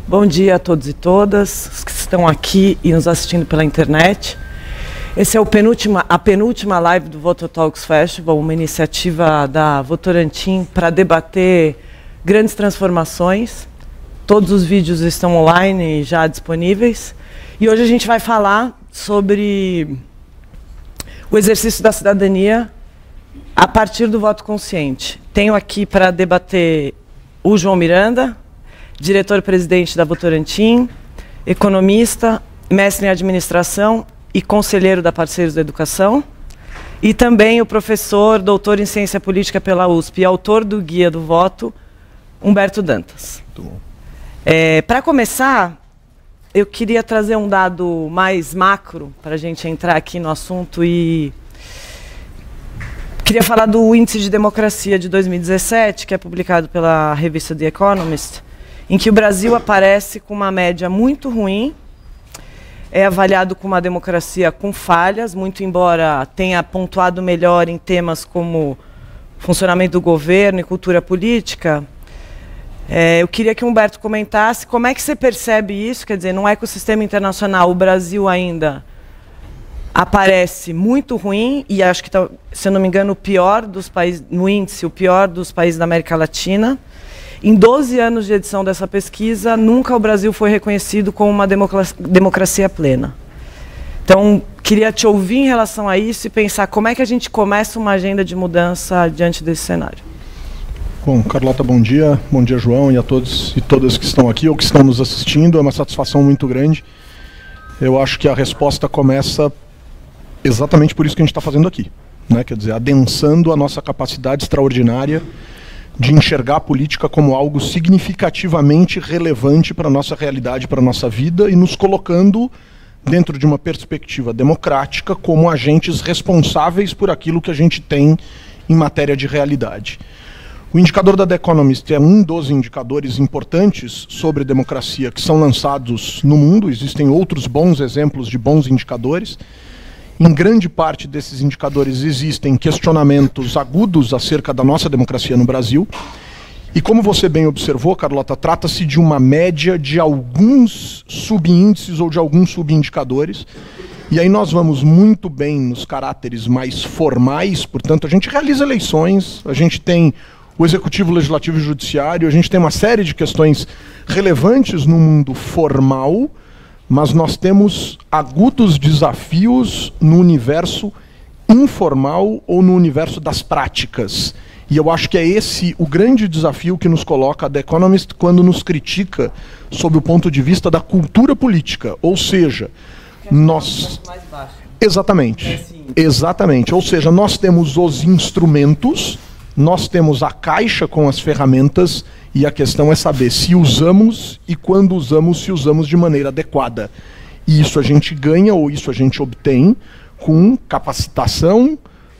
Bom dia a todos e todas que estão aqui e nos assistindo pela internet. Essa é a penúltima live do Vototalks Festival, uma iniciativa da Votorantim para debater grandes transformações. Todos os vídeos estão online já disponíveis. E hoje a gente vai falar sobre o exercício da cidadania a partir do voto consciente. Tenho aqui para debater o João Miranda, diretor-presidente da Votorantim, economista, mestre em administração e conselheiro da Parceiros da Educação, e também o professor, doutor em ciência política pela USP e autor do Guia do Voto, Humberto Dantas. Para começar, eu queria trazer um dado mais macro para a gente entrar aqui no assunto e queria falar do Índice de Democracia de 2017, que é publicado pela revista The Economist, em que o Brasil aparece com uma média muito ruim, é avaliado como uma democracia com falhas, muito embora tenha pontuado melhor em temas como funcionamento do governo e cultura política. Eu queria que o Humberto comentasse como é que você percebe isso, quer dizer, no ecossistema internacional o Brasil ainda aparece muito ruim, e acho que, se eu não me engano, o pior dos países, no índice, o pior dos países da América Latina. Em 12 anos de edição dessa pesquisa, nunca o Brasil foi reconhecido como uma democracia plena. Então, queria te ouvir em relação a isso e pensar como é que a gente começa uma agenda de mudança diante desse cenário. Bom, Carlota, bom dia. Bom dia, João, e a todos e todas que estão aqui ou que estão nos assistindo. É uma satisfação muito grande. Eu acho que a resposta começa exatamente por isso que a gente está fazendo aqui, né? Quer dizer, adensando a nossa capacidade extraordinária de enxergar a política como algo significativamente relevante para a nossa realidade, para a nossa vida, e nos colocando dentro de uma perspectiva democrática como agentes responsáveis por aquilo que a gente tem em matéria de realidade. O indicador da The Economist é um dos indicadores importantes sobre democracia que são lançados no mundo. Existem outros bons exemplos de bons indicadores. Em grande parte desses indicadores existem questionamentos agudos acerca da nossa democracia no Brasil. E como você bem observou, Carlota, trata-se de uma média de alguns subíndices ou de alguns subindicadores. E aí nós vamos muito bem nos caráteres mais formais, portanto, a gente realiza eleições, a gente tem o Executivo, Legislativo e Judiciário, a gente tem uma série de questões relevantes no mundo formal, mas nós temos agudos desafios no universo informal ou no universo das práticas. E eu acho que é esse o grande desafio que nos coloca a The Economist quando nos critica sob o ponto de vista da cultura política. Ou seja, nós... Exatamente. Exatamente. Ou seja, nós temos os instrumentos, nós temos a caixa com as ferramentas, e a questão é saber se usamos e quando usamos, se usamos de maneira adequada. E isso a gente ganha ou isso a gente obtém com capacitação,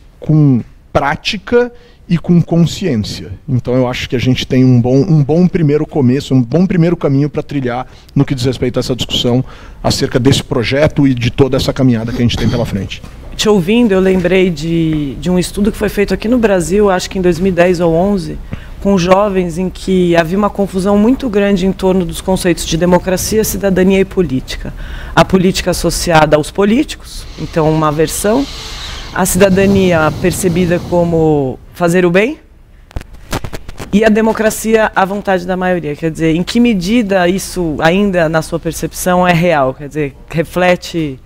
com prática e com consciência. Então eu acho que a gente tem um bom primeiro começo, um bom primeiro caminho para trilhar no que diz respeito a essa discussão acerca desse projeto e de toda essa caminhada que a gente tem pela frente. Te ouvindo, eu lembrei de um estudo que foi feito aqui no Brasil, acho que em 2010 ou 2011, com jovens, em que havia uma confusão muito grande em torno dos conceitos de democracia, cidadania e política. A política associada aos políticos, então uma versão, a cidadania percebida como fazer o bem, e a democracia à vontade da maioria. Quer dizer, em que medida isso ainda, na sua percepção, é real? Quer dizer, reflete...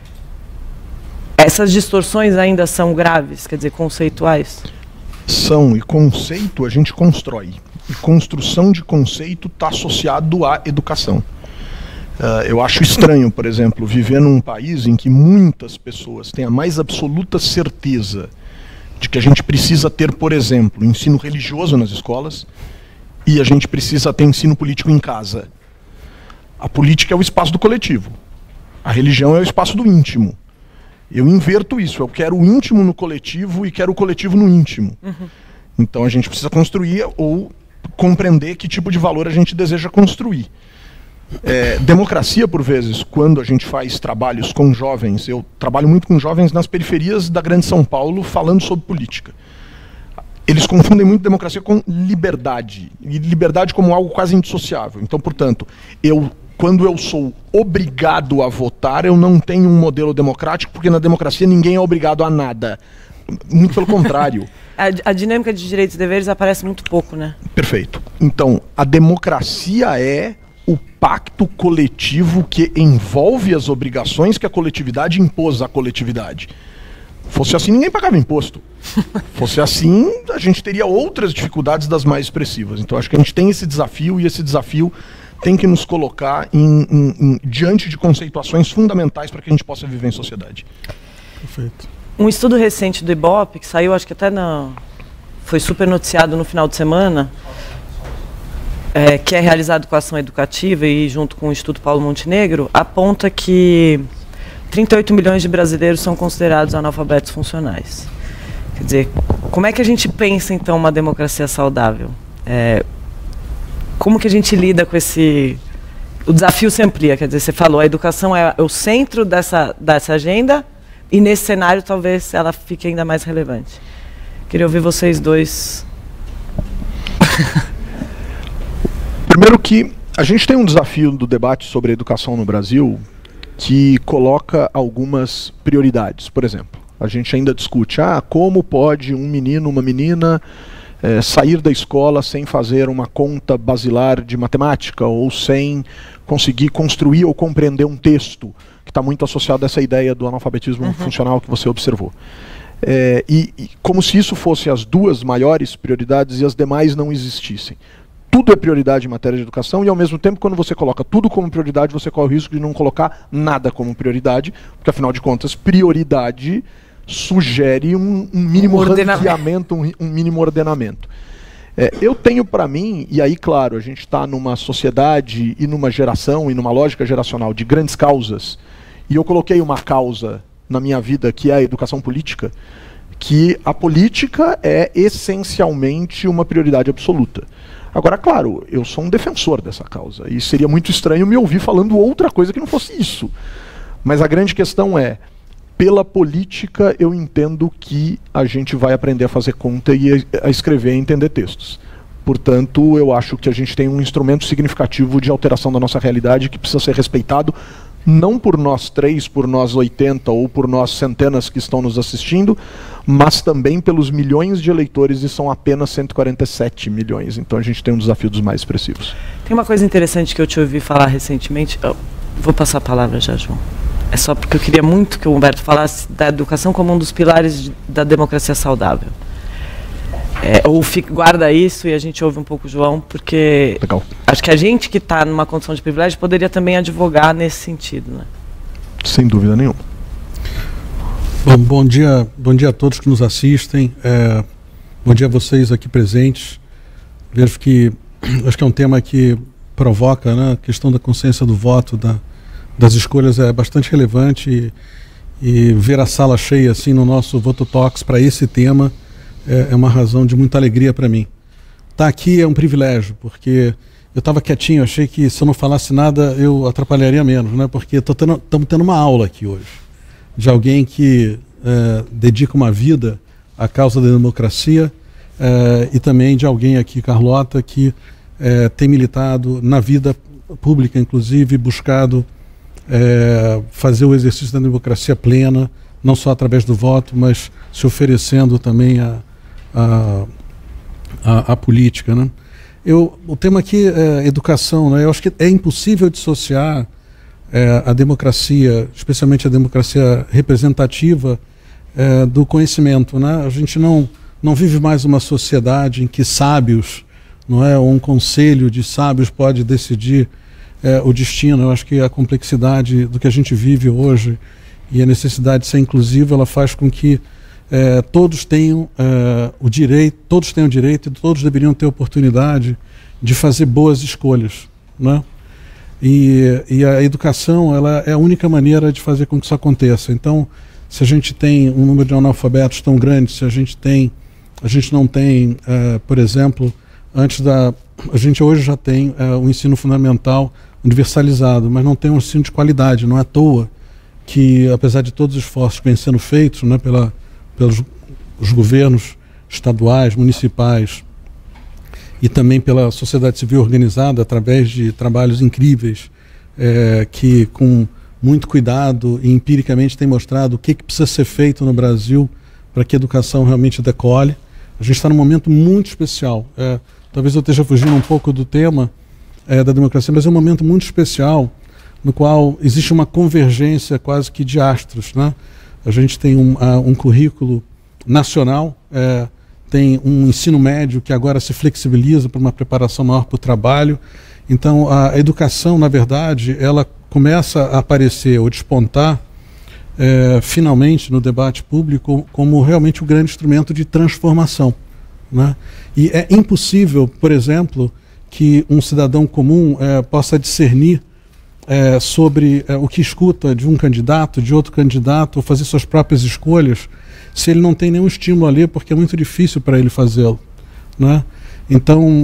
Essas distorções ainda são graves, quer dizer, conceituais? São, e conceito a gente constrói. E construção de conceito está associado à educação. Eu acho estranho, por exemplo, viver num país em que muitas pessoas têm a mais absoluta certeza de que a gente precisa ter, por exemplo, ensino religioso nas escolas e a gente precisa ter ensino político em casa. A política é o espaço do coletivo. A religião é o espaço do íntimo. Eu inverto isso, eu quero o íntimo no coletivo e quero o coletivo no íntimo. Uhum. Então a gente precisa construir ou compreender que tipo de valor a gente deseja construir. Democracia, por vezes, quando a gente faz trabalhos com jovens, eu trabalho muito com jovens nas periferias da grande São Paulo falando sobre política. eles confundem muito democracia com liberdade, e liberdade como algo quase indissociável. Então, portanto, quando eu sou obrigado a votar, eu não tenho um modelo democrático, porque na democracia ninguém é obrigado a nada. Muito pelo contrário. A dinâmica de direitos e deveres aparece muito pouco, né? Perfeito. Então, a democracia é o pacto coletivo que envolve as obrigações que a coletividade impôs à coletividade. Fosse assim, ninguém pagava imposto. Fosse assim, a gente teria outras dificuldades das mais expressivas. Então, acho que a gente tem esse desafio, e esse desafio tem que nos colocar diante de conceituações fundamentais para que a gente possa viver em sociedade. Perfeito. Um estudo recente do Ibope, que saiu, acho que até foi super noticiado no final de semana, que é realizado com a Ação Educativa e junto com o Instituto Paulo Montenegro, aponta que 38 milhões de brasileiros são considerados analfabetos funcionais. Quer dizer, como é que a gente pensa, então, uma democracia saudável? Como que a gente lida com esse... O desafio se amplia, quer dizer, você falou, a educação é o centro dessa agenda, e nesse cenário talvez ela fique ainda mais relevante. Queria ouvir vocês dois. Primeiro que a gente tem um desafio do debate sobre a educação no Brasil que coloca algumas prioridades. Por exemplo, a gente ainda discute como pode um menino, uma menina sair da escola sem fazer uma conta basilar de matemática ou sem conseguir construir ou compreender um texto, que está muito associado a essa ideia do analfabetismo funcional que você observou. E como se isso fosse as duas maiores prioridades e as demais não existissem. Tudo é prioridade em matéria de educação e, ao mesmo tempo, quando você coloca tudo como prioridade, você corre o risco de não colocar nada como prioridade, porque, afinal de contas, prioridade sugere um mínimo ranqueamento, um mínimo ordenamento. Eu tenho para mim, e aí, claro, a gente está numa sociedade e numa geração e numa lógica geracional de grandes causas, e eu coloquei uma causa na minha vida que é a educação política, que a política é essencialmente uma prioridade absoluta. Agora, claro, eu sou um defensor dessa causa, e seria muito estranho me ouvir falando outra coisa que não fosse isso. Mas a grande questão é, pela política eu entendo que a gente vai aprender a fazer conta e a escrever e entender textos. Portanto, eu acho que a gente tem um instrumento significativo de alteração da nossa realidade que precisa ser respeitado, não por nós 3, por nós 80 ou por nós centenas que estão nos assistindo, mas também pelos milhões de eleitores, e são apenas 147 milhões. Então a gente tem um desafio dos mais expressivos. Tem uma coisa interessante que eu te ouvi falar recentemente. Vou passar a palavra já, João. É só porque eu queria muito que o Humberto falasse da educação como um dos pilares da democracia saudável. Guarda isso e a gente ouve um pouco o João, porque legal. Acho que a gente que está numa condição de privilégio poderia também advogar nesse sentido, né? Sem dúvida nenhuma. Bom dia a todos que nos assistem, bom dia a vocês aqui presentes. Vejo que acho que é um tema que provoca, né, a questão da consciência do voto, das escolhas é bastante relevante, e ver a sala cheia assim no nosso Voto Talks para esse tema é uma razão de muita alegria para mim. Estar aqui é um privilégio, porque eu estava quietinho, achei que se eu não falasse nada eu atrapalharia menos, né? Porque estamos tendo uma aula aqui hoje, de alguém que dedica uma vida à causa da democracia, e também de alguém aqui, Carlota, que tem militado na vida pública, inclusive, buscado fazer o exercício da democracia plena, não só através do voto, mas se oferecendo também à política, né? O tema aqui é educação, né? Eu acho que é impossível dissociar a democracia, especialmente a democracia representativa, do conhecimento, né? A gente não vive mais uma sociedade em que sábios, não é, um conselho de sábios pode decidir o destino. Eu acho que a complexidade do que a gente vive hoje e a necessidade de ser inclusivo, ela faz com que todos tenham o direito e todos deveriam ter oportunidade de fazer boas escolhas, né? E a educação, ela é a única maneira de fazer com que isso aconteça. Então, se a gente tem um número de analfabetos tão grande, se a gente não tem, por exemplo, a gente hoje já tem o ensino fundamental universalizado, mas não tem um ensino de qualidade. Não é à toa que, apesar de todos os esforços que vêm sendo feitos, né, pelos governos estaduais, municipais, e também pela sociedade civil organizada, através de trabalhos incríveis, que com muito cuidado e empiricamente tem mostrado o que precisa ser feito no Brasil para que a educação realmente decole. A gente está num momento muito especial. Talvez eu esteja fugindo um pouco do tema da democracia, mas é um momento muito especial no qual existe uma convergência quase que de astros, né? A gente tem um currículo nacional, tem um ensino médio que agora se flexibiliza para uma preparação maior para o trabalho. Então, a educação, na verdade, ela começa a aparecer ou despontar finalmente no debate público como realmente um grande instrumento de transformação, né? E é impossível, por exemplo, que um cidadão comum possa discernir sobre o que escuta de um candidato, de outro candidato, ou fazer suas próprias escolhas, se ele não tem nenhum estímulo ali, porque é muito difícil para ele fazê-lo, né? Então,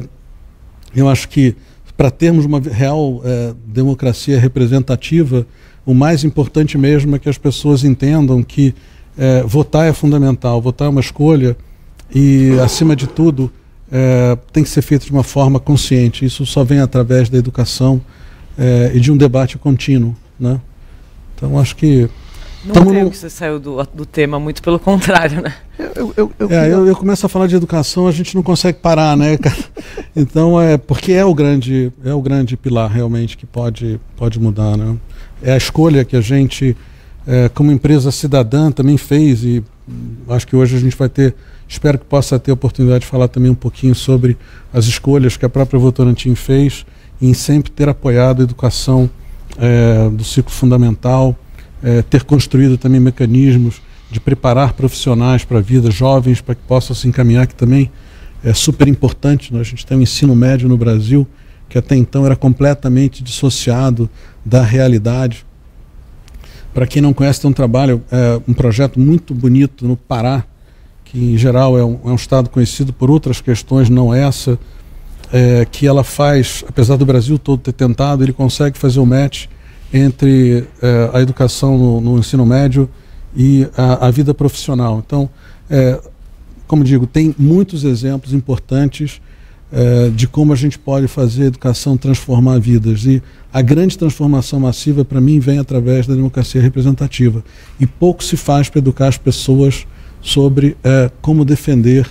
eu acho que para termos uma real democracia representativa, o mais importante mesmo é que as pessoas entendam que votar é fundamental, votar é uma escolha e, acima de tudo, tem que ser feito de uma forma consciente. Isso só vem através da educação e de um debate contínuo, né? Então, acho que... Não creio que você saiu do tema, muito pelo contrário, né? Eu começo a falar de educação, a gente não consegue parar, né? Então, porque é o grande pilar, realmente, que pode mudar, né? É a escolha que a gente, como empresa cidadã, também fez, e acho que hoje a gente vai ter, espero que possa ter a oportunidade de falar também um pouquinho sobre as escolhas que a própria Votorantim fez em sempre ter apoiado a educação do ciclo fundamental, ter construído também mecanismos de preparar profissionais para a vida, jovens, para que possam se encaminhar, que também é super importante, né? A gente tem um ensino médio no Brasil que até então era completamente dissociado da realidade. Para quem não conhece, tem um trabalho, um projeto muito bonito no Pará, que em geral é um estado conhecido por outras questões, não essa, que ela faz, apesar do Brasil todo ter tentado, ele consegue fazer o match entre a educação no ensino médio e a vida profissional. Então, como digo, tem muitos exemplos importantes de como a gente pode fazer a educação transformar vidas. E a grande transformação massiva, para mim, vem através da democracia representativa. E pouco se faz para educar as pessoas sobre como defender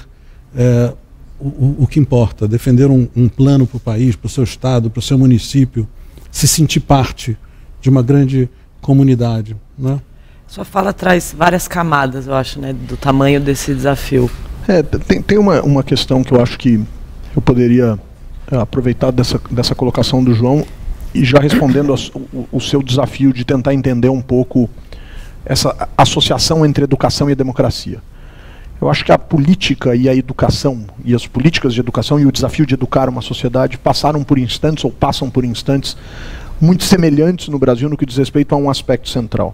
o que importa, defender um plano para o país, para o seu estado, para o seu município, se sentir parte de uma grande comunidade, né? Sua fala traz várias camadas, eu acho, né, do tamanho desse desafio. Tem uma questão que eu acho que eu poderia aproveitar dessa colocação do João e já respondendo o seu desafio de tentar entender um pouco essa associação entre educação e democracia. Eu acho que a política e a educação, e as políticas de educação e o desafio de educar uma sociedade passaram por instantes, ou passam por instantes, muito semelhantes no Brasil no que diz respeito a um aspecto central.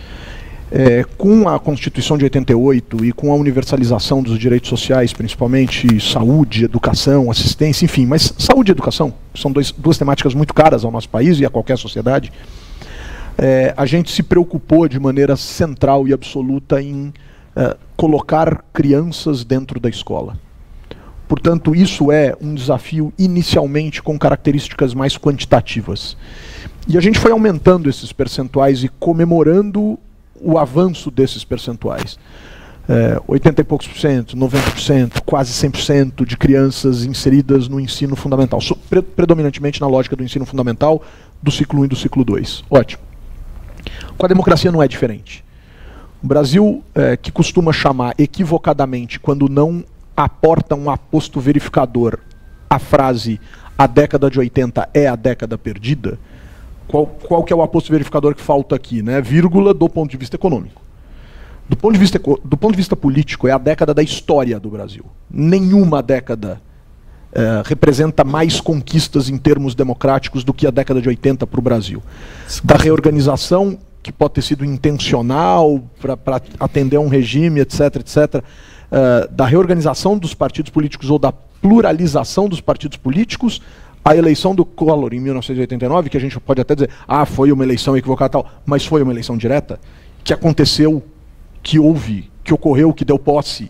Com a Constituição de 88 e com a universalização dos direitos sociais, principalmente saúde, educação, assistência, enfim, mas saúde e educação são duas temáticas muito caras ao nosso país e a qualquer sociedade, a gente se preocupou de maneira central e absoluta em colocar crianças dentro da escola. Portanto, isso é um desafio inicialmente com características mais quantitativas. E a gente foi aumentando esses percentuais e comemorando o avanço desses percentuais. 80 e poucos por cento, 90%, quase 100% de crianças inseridas no ensino fundamental, predominantemente na lógica do ensino fundamental, do ciclo 1 e do ciclo 2. Ótimo. Com a democracia não é diferente. O Brasil, que costuma chamar equivocadamente, quando não aporta um aposto verificador, a frase "a década de 80 é a década perdida", qual que é o aposto verificador que falta aqui, né? Vírgula, do ponto de vista econômico. Do ponto de vista político, é a década da história do Brasil. Nenhuma década representa mais conquistas em termos democráticos do que a década de 80 para o Brasil. Da reorganização, que pode ter sido intencional para atender a um regime, etc., etc., da reorganização dos partidos políticos ou da pluralização dos partidos políticos, a eleição do Collor em 1989, que a gente pode até dizer, foi uma eleição equivocada, tal, mas foi uma eleição direta, que aconteceu, que houve, que ocorreu, que deu posse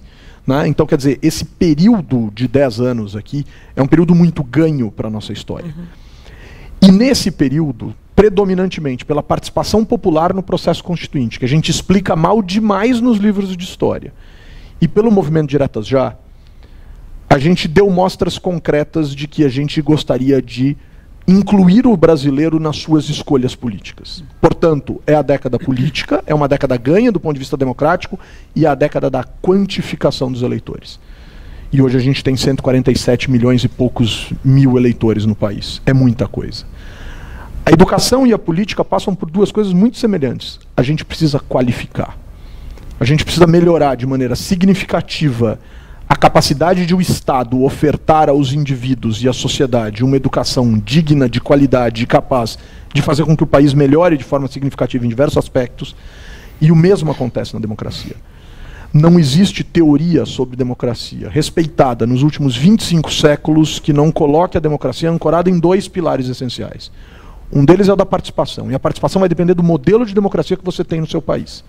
né? Então, quer dizer, esse período de 10 anos aqui é um período muito ganho para a nossa história. E nesse período, predominantemente pela participação popular no processo constituinte, que a gente explica mal demais nos livros de história, e pelo movimento Diretas Já, a gente deu mostras concretas de que a gente gostaria de incluir o brasileiro nas suas escolhas políticas. Portanto, é a década política, é uma década ganha do ponto de vista democrático e é a década da quantificação dos eleitores. E hoje a gente tem 147 milhões e poucos mil eleitores no país. É muita coisa. A educação e a política passam por duas coisas muito semelhantes. A gente precisa qualificar. A gente precisa melhorar de maneira significativa a capacidade de o Estado ofertar aos indivíduos e à sociedade uma educação digna, de qualidade e capaz de fazer com que o país melhore de forma significativa em diversos aspectos. E o mesmo acontece na democracia. Não existe teoria sobre democracia respeitada nos últimos 25 séculos que não coloque a democracia ancorada em dois pilares essenciais. Um deles é o da participação, e a participação vai depender do modelo de democracia que você tem no seu país.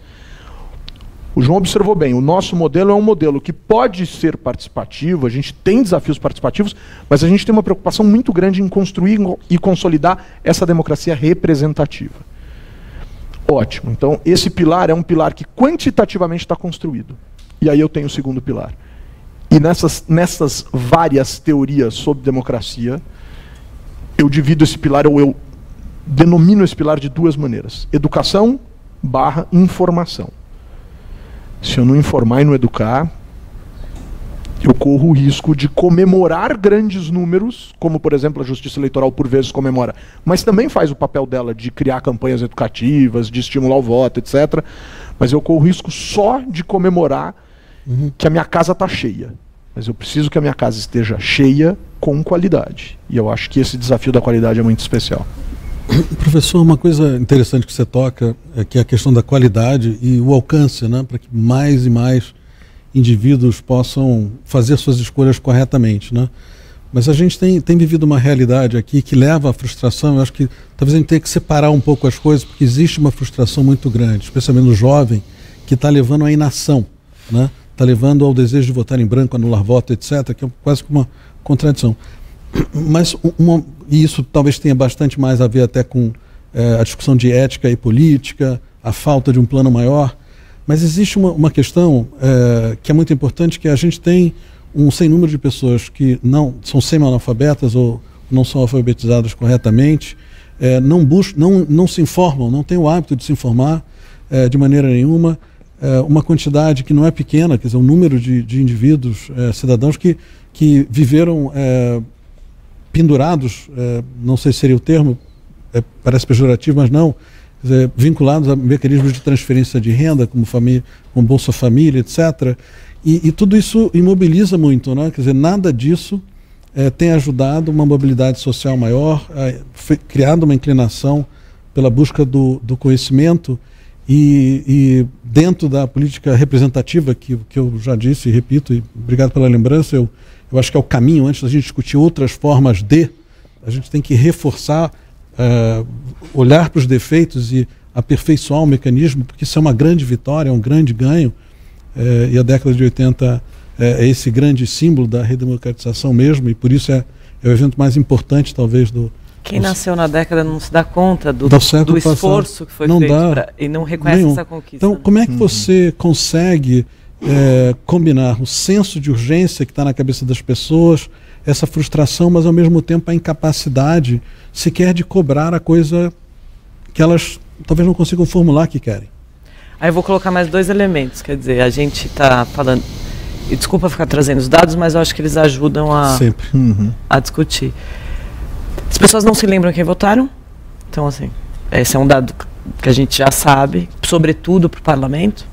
O João observou bem, o nosso modelo é um modelo que pode ser participativo, a gente tem desafios participativos, mas a gente tem uma preocupação muito grande em construir e consolidar essa democracia representativa. Ótimo, então esse pilar é um pilar que quantitativamente está construído. E aí eu tenho o segundo pilar. E nessas várias teorias sobre democracia, eu divido esse pilar, ou eu denomino esse pilar de duas maneiras. Educação / informação. Se eu não informar e não educar, eu corro o risco de comemorar grandes números, como, por exemplo, a Justiça Eleitoral por vezes comemora, mas também faz o papel dela de criar campanhas educativas, de estimular o voto, etc. Mas eu corro o risco só de comemorar que a minha casa está cheia. Mas eu preciso que a minha casa esteja cheia com qualidade. E eu acho que esse desafio da qualidade é muito especial. Professor, uma coisa interessante que você toca é que é a questão da qualidade e o alcance, né, para que mais e mais indivíduos possam fazer suas escolhas corretamente, né? Mas a gente tem vivido uma realidade aqui que leva à frustração. Eu acho que talvez a gente tenha que separar um pouco as coisas, porque existe uma frustração muito grande, especialmente no jovem, que está levando à inação, né? Está levando ao desejo de votar em branco, anular voto, etc., que é quase que uma contradição. Mas e isso talvez tenha bastante mais a ver até com a discussão de ética e política, a falta de um plano maior. Mas existe uma questão que é muito importante, que a gente tem um sem número de pessoas que não são semi-analfabetas ou não são alfabetizadas corretamente, não se informam, não têm o hábito de se informar de maneira nenhuma. Uma quantidade que não é pequena, quer dizer, um número de indivíduos, cidadãos que viveram pendurados, não sei se seria o termo, parece pejorativo, mas não, quer dizer, vinculados a mecanismos de transferência de renda, como Bolsa Família, etc. E tudo isso imobiliza muito, né? Quer dizer, nada disso tem ajudado uma mobilidade social maior, foi criada uma inclinação pela busca do conhecimento. E dentro da política representativa, que eu já disse e repito, e obrigado pela lembrança, eu acho que é o caminho, antes da gente discutir outras formas a gente tem que reforçar, olhar para os defeitos e aperfeiçoar o mecanismo, porque isso é uma grande vitória, é um grande ganho, e a década de 80 é esse grande símbolo da redemocratização mesmo, e por isso é o evento mais importante, talvez, Quem nasceu na década não se dá conta do esforço que foi feito e não reconhece essa conquista. Então, como é que você consegue combinar o senso de urgência que está na cabeça das pessoas, essa frustração, mas ao mesmo tempo a incapacidade sequer de cobrar a coisa que elas talvez não consigam formular que querem? Aí eu vou colocar mais dois elementos, quer dizer, a gente está falando, e desculpa ficar trazendo os dados, mas eu acho que eles ajudam a discutir. As pessoas não se lembram quem votaram, então assim, esse é um dado que a gente já sabe, sobretudo para o parlamento.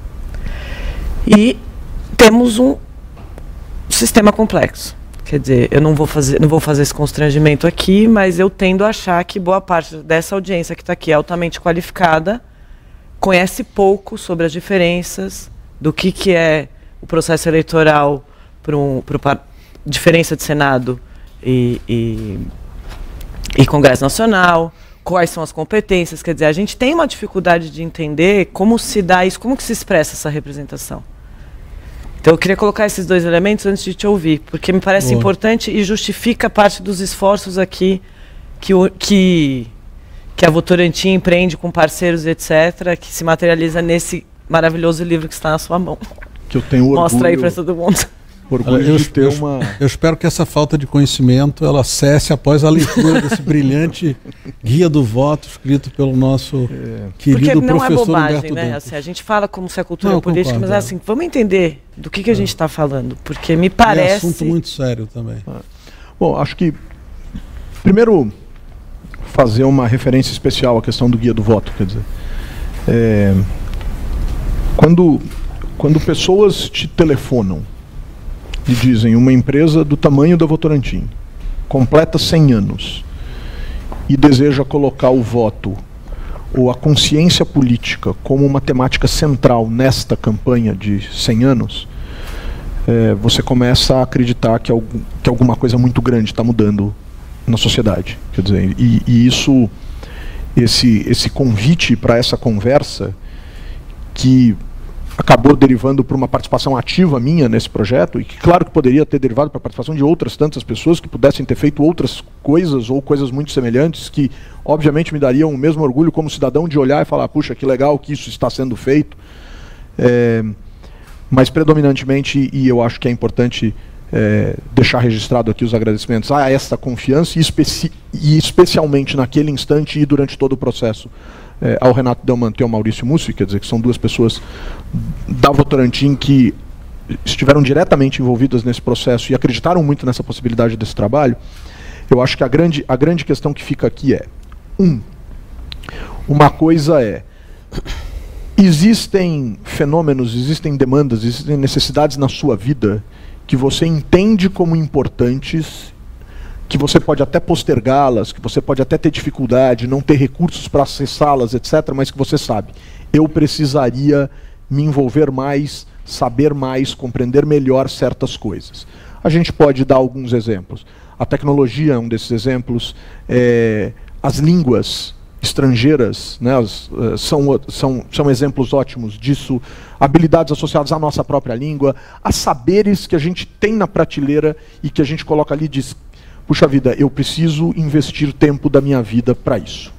E temos um sistema complexo. Quer dizer, eu não vou fazer esse constrangimento aqui, mas eu tendo a achar que boa parte dessa audiência que está aqui altamente qualificada conhece pouco sobre as diferenças do que é o processo eleitoral para diferença de Senado e Congresso Nacional, quais são as competências. Quer dizer, a gente tem uma dificuldade de entender como se dá isso, como que se expressa essa representação. Então eu queria colocar esses dois elementos antes de te ouvir, porque me parece importante e justifica parte dos esforços aqui que a Votorantim empreende com parceiros, etc., que se materializa nesse maravilhoso livro que está na sua mão. Que eu tenho orgulho. Mostra aí para todo mundo. Eu espero que essa falta de conhecimento ela cesse após a leitura desse brilhante guia do voto escrito pelo nosso querido professor Humberto Dantas. Porque não é bobagem, né? Assim, a gente fala como se a cultura política, mas assim, vamos entender do que a gente está falando, porque me parece... É um assunto muito sério também. Bom, acho que, primeiro, fazer uma referência especial à questão do guia do voto, quer dizer, quando pessoas te telefonam e dizem uma empresa do tamanho da Votorantim completa 100 anos e deseja colocar o voto ou a consciência política como uma temática central nesta campanha de 100 anos, você começa a acreditar que alguma coisa muito grande está mudando na sociedade. Quer dizer, esse convite para essa conversa, que acabou derivando para uma participação ativa minha nesse projeto, e que claro que poderia ter derivado para a participação de outras tantas pessoas que pudessem ter feito outras coisas ou coisas muito semelhantes, que obviamente me dariam o mesmo orgulho como cidadão de olhar e falar, puxa, que legal que isso está sendo feito. Mas predominantemente, e eu acho que é importante deixar registrado aqui os agradecimentos a essa confiança, e especialmente naquele instante e durante todo o processo, ao Renato Delmanto e ao Maurício Mussi, quer dizer, que são duas pessoas da Votorantim que estiveram diretamente envolvidas nesse processo e acreditaram muito nessa possibilidade desse trabalho. Eu acho que a grande questão que fica aqui uma coisa existem fenômenos, existem demandas, existem necessidades na sua vida que você entende como importantes, que você pode até postergá-las, que você pode até ter dificuldade, não ter recursos para acessá-las, etc., mas que você sabe, eu precisaria me envolver mais, saber mais, compreender melhor certas coisas. A gente pode dar alguns exemplos. A tecnologia é um desses exemplos, as línguas estrangeiras, né, são exemplos ótimos disso, habilidades associadas à nossa própria língua, a saberes que a gente tem na prateleira e que a gente coloca ali e diz, puxa vida, eu preciso investir tempo da minha vida para isso.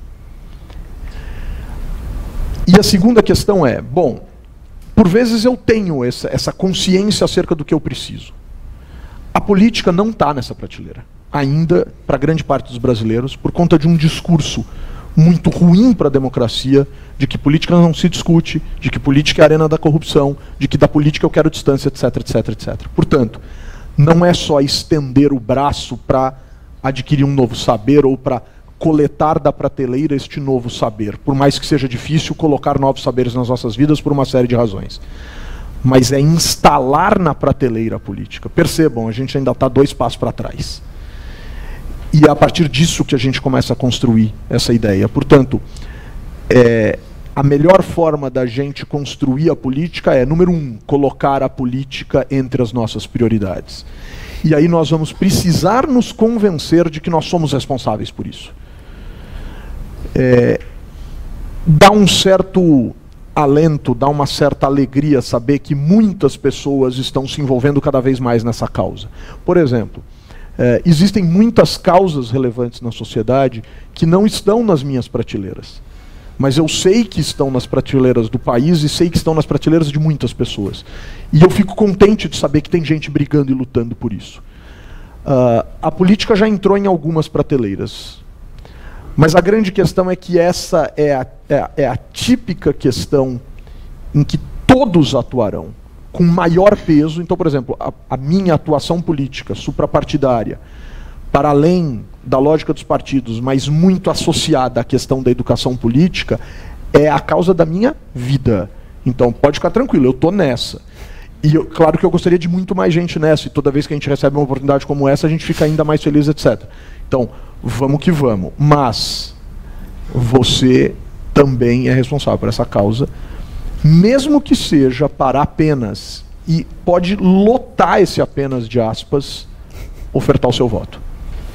E a segunda questão bom, por vezes eu tenho essa consciência acerca do que eu preciso. A política não está nessa prateleira, ainda, para grande parte dos brasileiros, por conta de um discurso muito ruim para a democracia, de que política não se discute, de que política é a arena da corrupção, de que da política eu quero distância, etc, etc, etc. Portanto, não é só estender o braço para adquirir um novo saber ou para coletar da prateleira este novo saber, por mais que seja difícil colocar novos saberes nas nossas vidas por uma série de razões. Mas é instalar na prateleira a política. Percebam, a gente ainda está 2 passos para trás. E é a partir disso que a gente começa a construir essa ideia. Portanto, a melhor forma da gente construir a política número 1, colocar a política entre as nossas prioridades. E aí nós vamos precisar nos convencer de que nós somos responsáveis por isso. Dá um certo alento, dá uma certa alegria saber que muitas pessoas estão se envolvendo cada vez mais nessa causa. Por exemplo, existem muitas causas relevantes na sociedade que não estão nas minhas prateleiras. Mas eu sei que estão nas prateleiras do país e sei que estão nas prateleiras de muitas pessoas. E eu fico contente de saber que tem gente brigando e lutando por isso. A política já entrou em algumas prateleiras. Mas a grande questão é que essa é a típica questão em que todos atuarão com maior peso. Então, por exemplo, a minha atuação política suprapartidária, para além da lógica dos partidos, mas muito associada à questão da educação política, é a causa da minha vida. Então, pode ficar tranquilo, eu estou nessa. E claro que eu gostaria de muito mais gente nessa, e toda vez que a gente recebe uma oportunidade como essa, a gente fica ainda mais feliz, etc. Então, vamos que vamos. Mas você também é responsável por essa causa, mesmo que seja para apenas, e pode lotar esse apenas de aspas, ofertar o seu voto.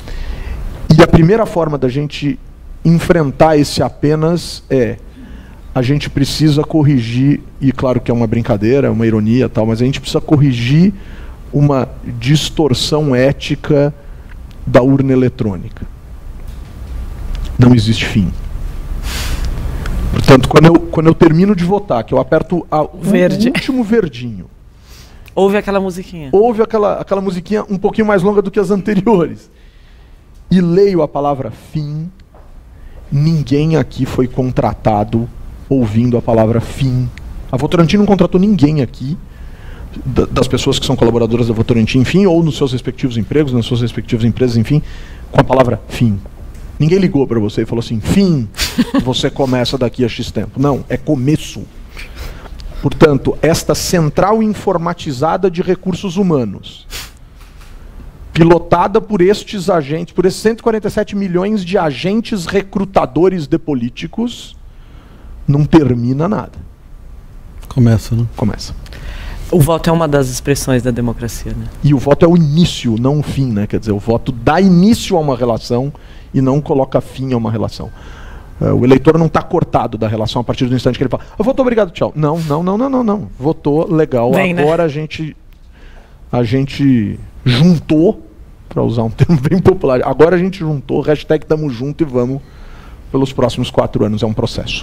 E a primeira forma da gente enfrentar esse apenas a gente precisa corrigir, e claro que é uma brincadeira, é uma ironia e tal, mas a gente precisa corrigir uma distorção ética da urna eletrônica. Não existe fim. Portanto, quando eu termino de votar, que eu aperto o último verdinho, ouve aquela musiquinha. Ouve aquela musiquinha um pouquinho mais longa do que as anteriores. E leio a palavra fim. Ninguém aqui foi contratado ouvindo a palavra fim. A Votorantim não contratou ninguém aqui, das pessoas que são colaboradoras da Votorantim, enfim, ou nos seus respectivos empregos, nas suas respectivas empresas, enfim, com a palavra fim. Ninguém ligou para você e falou assim, fim, você começa daqui a X tempo. Não, é começo. Portanto, esta central informatizada de recursos humanos, pilotada por estes agentes, por esses 147 milhões de agentes recrutadores de políticos, não termina nada. Começa, né? Começa. O voto é uma das expressões da democracia, né? E o voto é o início, não o fim, né? Quer dizer, o voto dá início a uma relação e não coloca fim a uma relação. O eleitor não está cortado da relação a partir do instante que ele fala, eu votou, obrigado, tchau. Não. Votou, legal. Agora a gente juntou, para usar um termo bem popular, agora a gente juntou, hashtag tamo junto e vamos pelos próximos 4 anos. É um processo.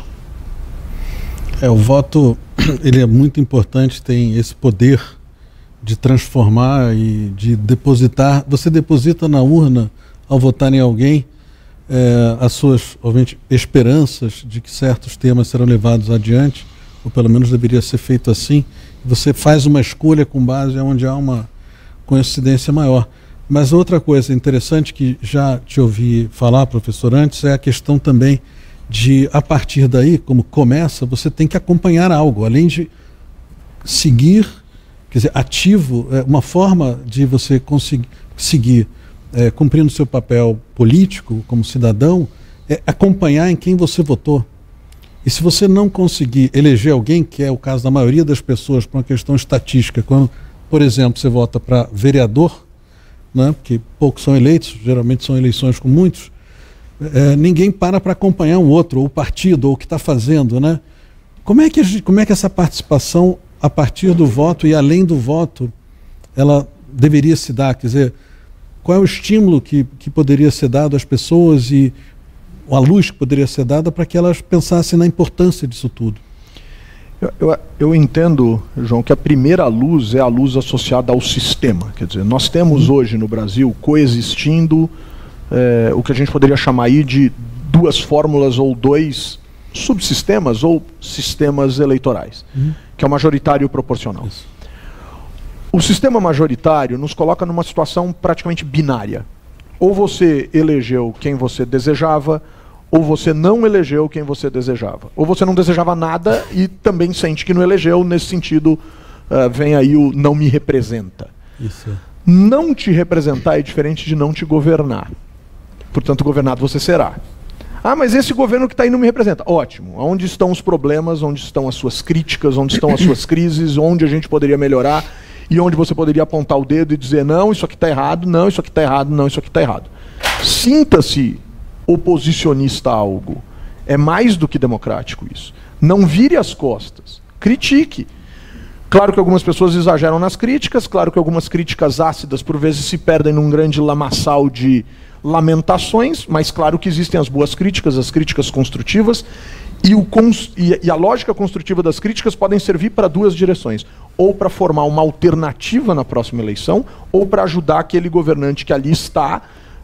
O voto, ele é muito importante, tem esse poder de transformar e de depositar. Você deposita na urna, ao votar em alguém, as suas, obviamente, esperanças de que certos temas serão levados adiante, ou pelo menos deveria ser feito assim. Você faz uma escolha com base onde há uma coincidência maior. Mas outra coisa interessante que já te ouvi falar, professor, antes, é a questão também de, a partir daí, como começa, você tem que acompanhar algo, além de seguir, quer dizer, ativo, uma forma de você conseguir seguir, cumprindo seu papel político como cidadão, é acompanhar em quem você votou. E se você não conseguir eleger alguém, que é o caso da maioria das pessoas, por uma questão estatística, quando, por exemplo, você vota para vereador, né, porque poucos são eleitos, geralmente são eleições com muitos, ninguém para acompanhar um outro, ou o partido, ou o que está fazendo, né? Como é que essa participação, a partir do voto e além do voto, ela deveria se dar? Quer dizer, qual é o estímulo que poderia ser dado às pessoas e a luz que poderia ser dada para que elas pensassem na importância disso tudo? Eu entendo, João, que a primeira luz é a luz associada ao sistema. Quer dizer, nós temos hoje no Brasil coexistindo o que a gente poderia chamar aí de 2 fórmulas ou 2 subsistemas ou sistemas eleitorais, que é o majoritário e o proporcional. Isso. O sistema majoritário nos coloca numa situação praticamente binária. Ou você elegeu quem você desejava, ou você não elegeu quem você desejava. Ou você não desejava nada e também sente que não elegeu, nesse sentido, vem aí o não me representa. Isso. Não te representar é diferente de não te governar. Portanto, governado você será. Ah, mas esse governo que está aí não me representa. Ótimo. Onde estão os problemas, onde estão as suas críticas, onde estão as suas crises, onde a gente poderia melhorar e onde você poderia apontar o dedo e dizer não, isso aqui está errado, não, isso aqui está errado, não, isso aqui está errado. Sinta-se oposicionista a algo. É mais do que democrático isso. Não vire as costas. Critique. Claro que algumas pessoas exageram nas críticas, claro que algumas críticas ácidas por vezes se perdem num grande lamaçal de lamentações, mas claro que existem as boas críticas, as críticas construtivas, e a lógica construtiva das críticas podem servir para 2 direções. Ou para formar uma alternativa na próxima eleição, ou para ajudar aquele governante que ali está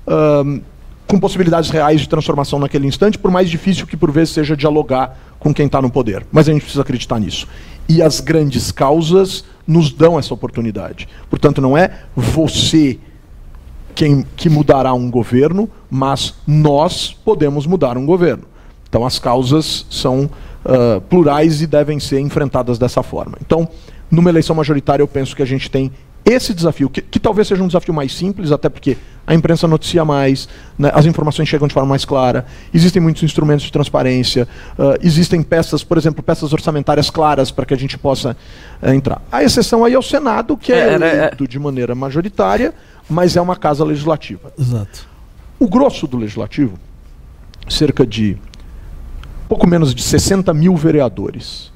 com possibilidades reais de transformação naquele instante, por mais difícil que por vezes seja dialogar com quem está no poder. Mas a gente precisa acreditar nisso. E as grandes causas nos dão essa oportunidade. Portanto, não é você que mudará um governo, mas nós podemos mudar um governo. Então as causas são plurais e devem ser enfrentadas dessa forma. Então, numa eleição majoritária, eu penso que a gente tem esse desafio, que talvez seja um desafio mais simples, até porque a imprensa noticia mais, né, as informações chegam de forma mais clara, existem muitos instrumentos de transparência, existem peças, por exemplo, peças orçamentárias claras para que a gente possa entrar. A exceção aí é o Senado, que é eleito de maneira majoritária, mas é uma casa legislativa. Exato. O grosso do legislativo, cerca de pouco menos de 60 mil vereadores,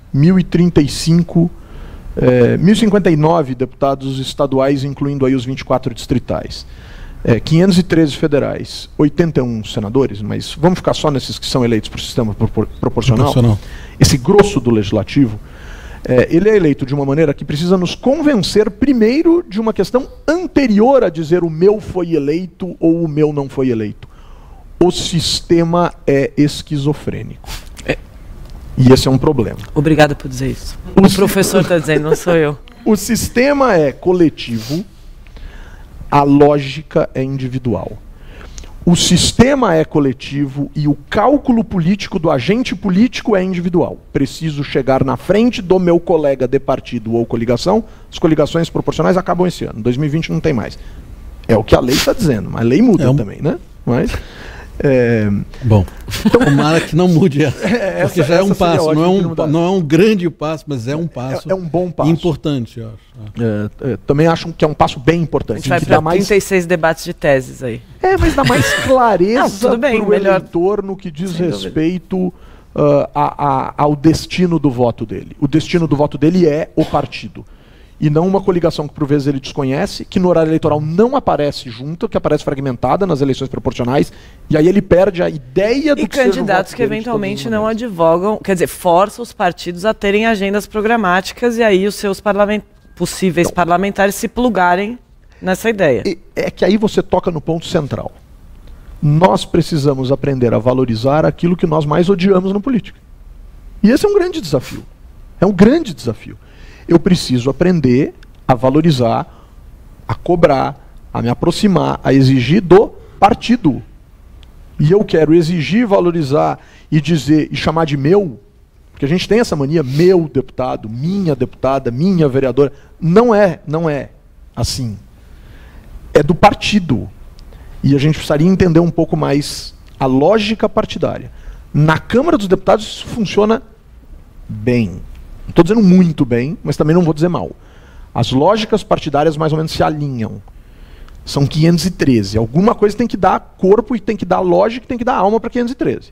1.059 deputados estaduais, incluindo aí os 24 distritais, 513 federais, 81 senadores, mas vamos ficar só nesses que são eleitos por sistema proporcional. Esse grosso do legislativo, ele é eleito de uma maneira que precisa nos convencer primeiro de uma questão anterior a dizer o meu foi eleito ou o meu não foi eleito. O sistema é esquizofrênico. E esse é um problema. Obrigada por dizer isso. O professor está dizendo, não sou eu. O sistema é coletivo, a lógica é individual. O sistema é coletivo e o cálculo político do agente político é individual. Preciso chegar na frente do meu colega de partido ou coligação. As coligações proporcionais acabam esse ano. 2020 não tem mais. É o que a lei está dizendo, mas a lei muda também, né? Mas... Bom, tomara que não mude porque já é um passo, não é um grande passo, mas é um passo. É um bom passo. Importante, eu acho. Também acho que é um passo bem importante. A gente vai para 36 debates de teses aí. Mas dá mais clareza para o eleitor no que diz respeito ao destino do voto dele. O destino do voto dele é o partido. E não uma coligação que por vezes ele desconhece, que no horário eleitoral não aparece junto, que aparece fragmentada nas eleições proporcionais, e aí ele perde a ideia do que seja o voto dele. E candidatos que eventualmente não advogam, quer dizer, forçam os partidos a terem agendas programáticas e aí os seus possíveis parlamentares se plugarem nessa ideia. É que aí você toca no ponto central. Nós precisamos aprender a valorizar aquilo que nós mais odiamos na política. E esse é um grande desafio. É um grande desafio. Eu preciso aprender a valorizar, a cobrar, a me aproximar, a exigir do partido. E eu quero exigir, valorizar e dizer, e chamar de meu, porque a gente tem essa mania, meu deputado, minha deputada, minha vereadora. Não é assim. É do partido. E a gente precisaria entender um pouco mais a lógica partidária. Na Câmara dos Deputados isso funciona bem. Não estou dizendo muito bem, mas também não vou dizer mal. As lógicas partidárias mais ou menos se alinham. São 513. Alguma coisa tem que dar corpo e tem que dar lógica e tem que dar alma para 513.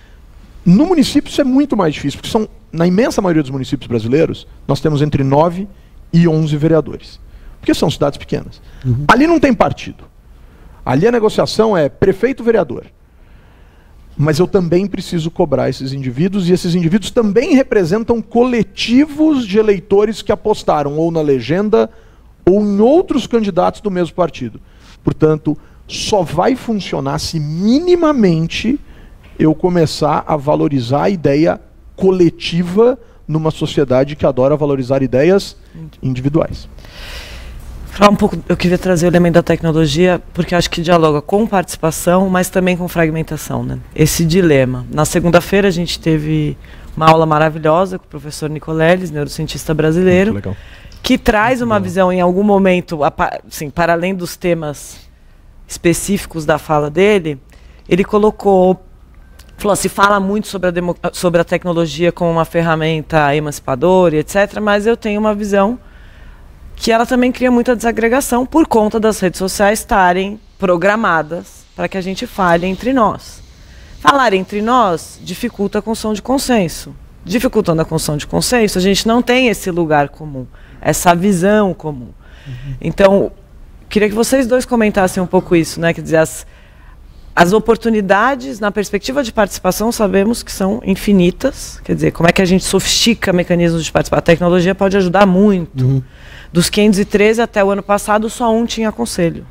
No município isso é muito mais difícil, porque na imensa maioria dos municípios brasileiros, nós temos entre 9 e 11 vereadores. Porque são cidades pequenas. Ali não tem partido. Ali a negociação é prefeito-vereador. Mas eu também preciso cobrar esses indivíduos, e esses indivíduos também representam coletivos de eleitores que apostaram ou na legenda ou em outros candidatos do mesmo partido. Portanto, só vai funcionar se minimamente eu começar a valorizar a ideia coletiva numa sociedade que adora valorizar ideias individuais. Falar um pouco, eu queria trazer o elemento da tecnologia, porque acho que dialoga com participação, mas também com fragmentação, né? Esse dilema. Na segunda-feira a gente teve uma aula maravilhosa com o professor Nicoleles, neurocientista brasileiro, que traz uma visão em algum momento, assim, para além dos temas específicos da fala dele, ele falou, se fala muito sobre a tecnologia como uma ferramenta emancipadora, etc., mas eu tenho uma visão que ela também cria muita desagregação por conta das redes sociais estarem programadas para que a gente fale entre nós. Falar entre nós dificulta a construção de consenso. Dificultando a construção de consenso, a gente não tem esse lugar comum, essa visão comum. Então, queria que vocês dois comentassem um pouco isso, né? Quer dizer, as oportunidades na perspectiva de participação sabemos que são infinitas. Quer dizer, como é que a gente sofistica mecanismos de participação? A tecnologia pode ajudar muito. Dos 513 até o ano passado, só um tinha conselho.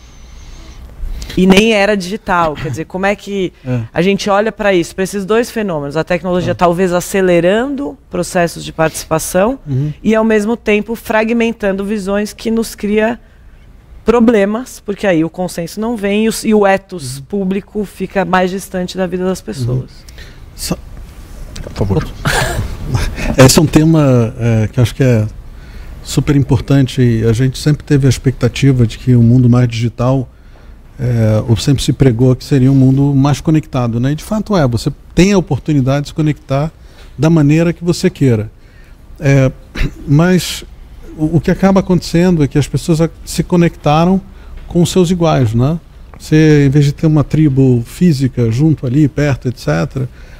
E nem era digital. Quer dizer, como é que a gente olha para isso, para esses dois fenômenos? A tecnologia talvez acelerando processos de participação e, ao mesmo tempo, fragmentando visões que nos cria problemas, porque aí o consenso não vem e o ethos público fica mais distante da vida das pessoas. Por favor. Esse é um tema que acho que é super importante. A gente sempre teve a expectativa de que o mundo mais digital, ou sempre se pregou que seria um mundo mais conectado, né? E de fato você tem a oportunidade de se conectar da maneira que você queira. Mas o que acaba acontecendo é que as pessoas se conectaram com os seus iguais, né? Você, em vez de ter uma tribo física junto ali, perto, etc.,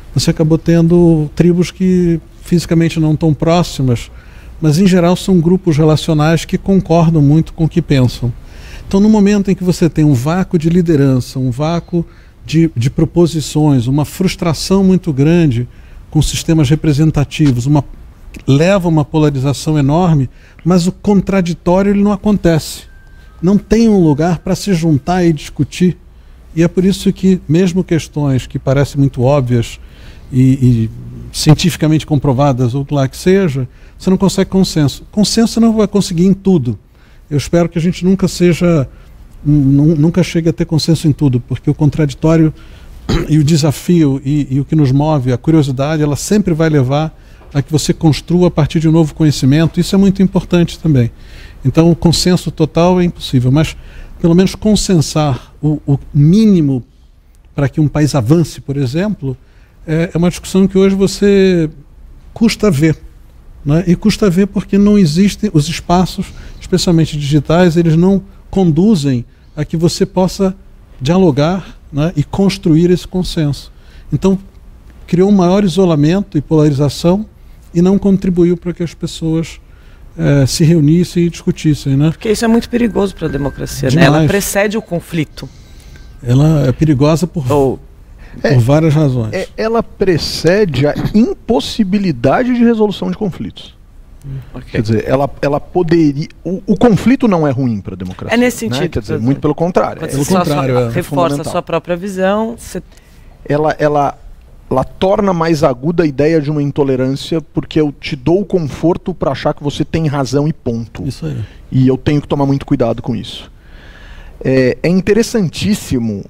você acabou tendo tribos que fisicamente não estão próximas, mas em geral são grupos relacionais que concordam muito com o que pensam. Então, no momento em que você tem um vácuo de liderança, um vácuo de proposições, uma frustração muito grande com sistemas representativos, leva a uma polarização enorme, mas o contraditório ele não acontece. Não tem um lugar para se juntar e discutir. E é por isso que, mesmo questões que parecem muito óbvias e cientificamente comprovadas, ou lá que seja, você não consegue consenso. Consenso você não vai conseguir em tudo. Eu espero que a gente nunca chegue a ter consenso em tudo, porque o contraditório e o desafio e o que nos move, a curiosidade, ela sempre vai levar a que você construa a partir de um novo conhecimento. Isso é muito importante também. Então, o consenso total é impossível, mas pelo menos consensar o mínimo para que um país avance, por exemplo, é uma discussão que hoje você custa ver. Né? E custa ver porque não existem os espaços, especialmente digitais, eles não conduzem a que você possa dialogar, né, e construir esse consenso. Então, criou um maior isolamento e polarização e não contribuiu para que as pessoas se reunissem e discutissem. Né? Porque isso é muito perigoso para a democracia, né? Ela precede o conflito. Ela é perigosa por várias razões. Ela precede a impossibilidade de resolução de conflitos. Okay. Quer dizer, ela poderia... O conflito não é ruim para a democracia. É nesse sentido. Né? Quer dizer, muito pelo contrário. Reforça a sua própria visão. Ela torna mais aguda a ideia de uma intolerância, porque eu te dou o conforto para achar que você tem razão e ponto. Isso aí. E eu tenho que tomar muito cuidado com isso. É interessantíssimo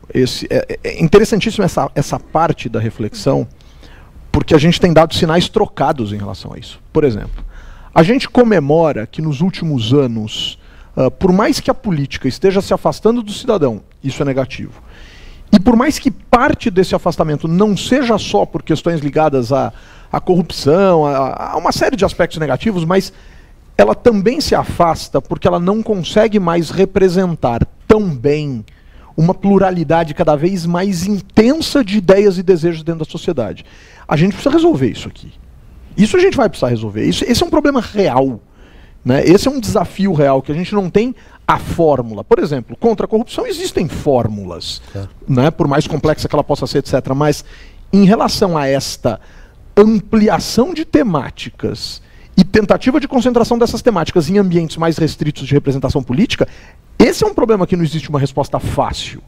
essa parte da reflexão, porque a gente tem dado sinais trocados em relação a isso. Por exemplo, a gente comemora que nos últimos anos, por mais que a política esteja se afastando do cidadão, isso é negativo. E por mais que parte desse afastamento não seja só por questões ligadas à corrupção, a uma série de aspectos negativos, mas ela também se afasta porque ela não consegue mais representar tão bem uma pluralidade cada vez mais intensa de ideias e desejos dentro da sociedade. A gente precisa resolver isso aqui. Isso a gente vai precisar resolver. Esse é um problema real. Né? Esse é um desafio real, que a gente não tem a fórmula. Por exemplo, contra a corrupção existem fórmulas, né? Por mais complexa que ela possa ser, etc. Mas em relação a esta ampliação de temáticas e tentativa de concentração dessas temáticas em ambientes mais restritos de representação política, esse é um problema que não existe uma resposta fácil.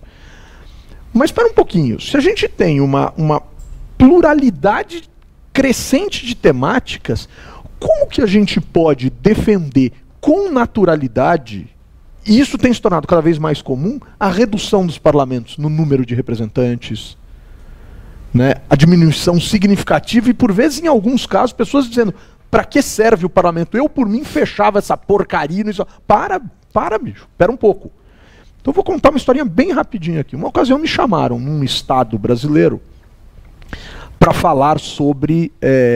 Mas espera um pouquinho, se a gente tem uma pluralidade crescente de temáticas, como que a gente pode defender com naturalidade, e isso tem se tornado cada vez mais comum, a redução dos parlamentos no número de representantes, né? A diminuição significativa e, por vezes, em alguns casos, pessoas dizendo: para que serve o parlamento? Eu, por mim, fechava essa porcaria. Isso. Para, bicho, espera um pouco. Então eu vou contar uma historinha bem rapidinho aqui. Uma ocasião me chamaram num estado brasileiro para falar sobre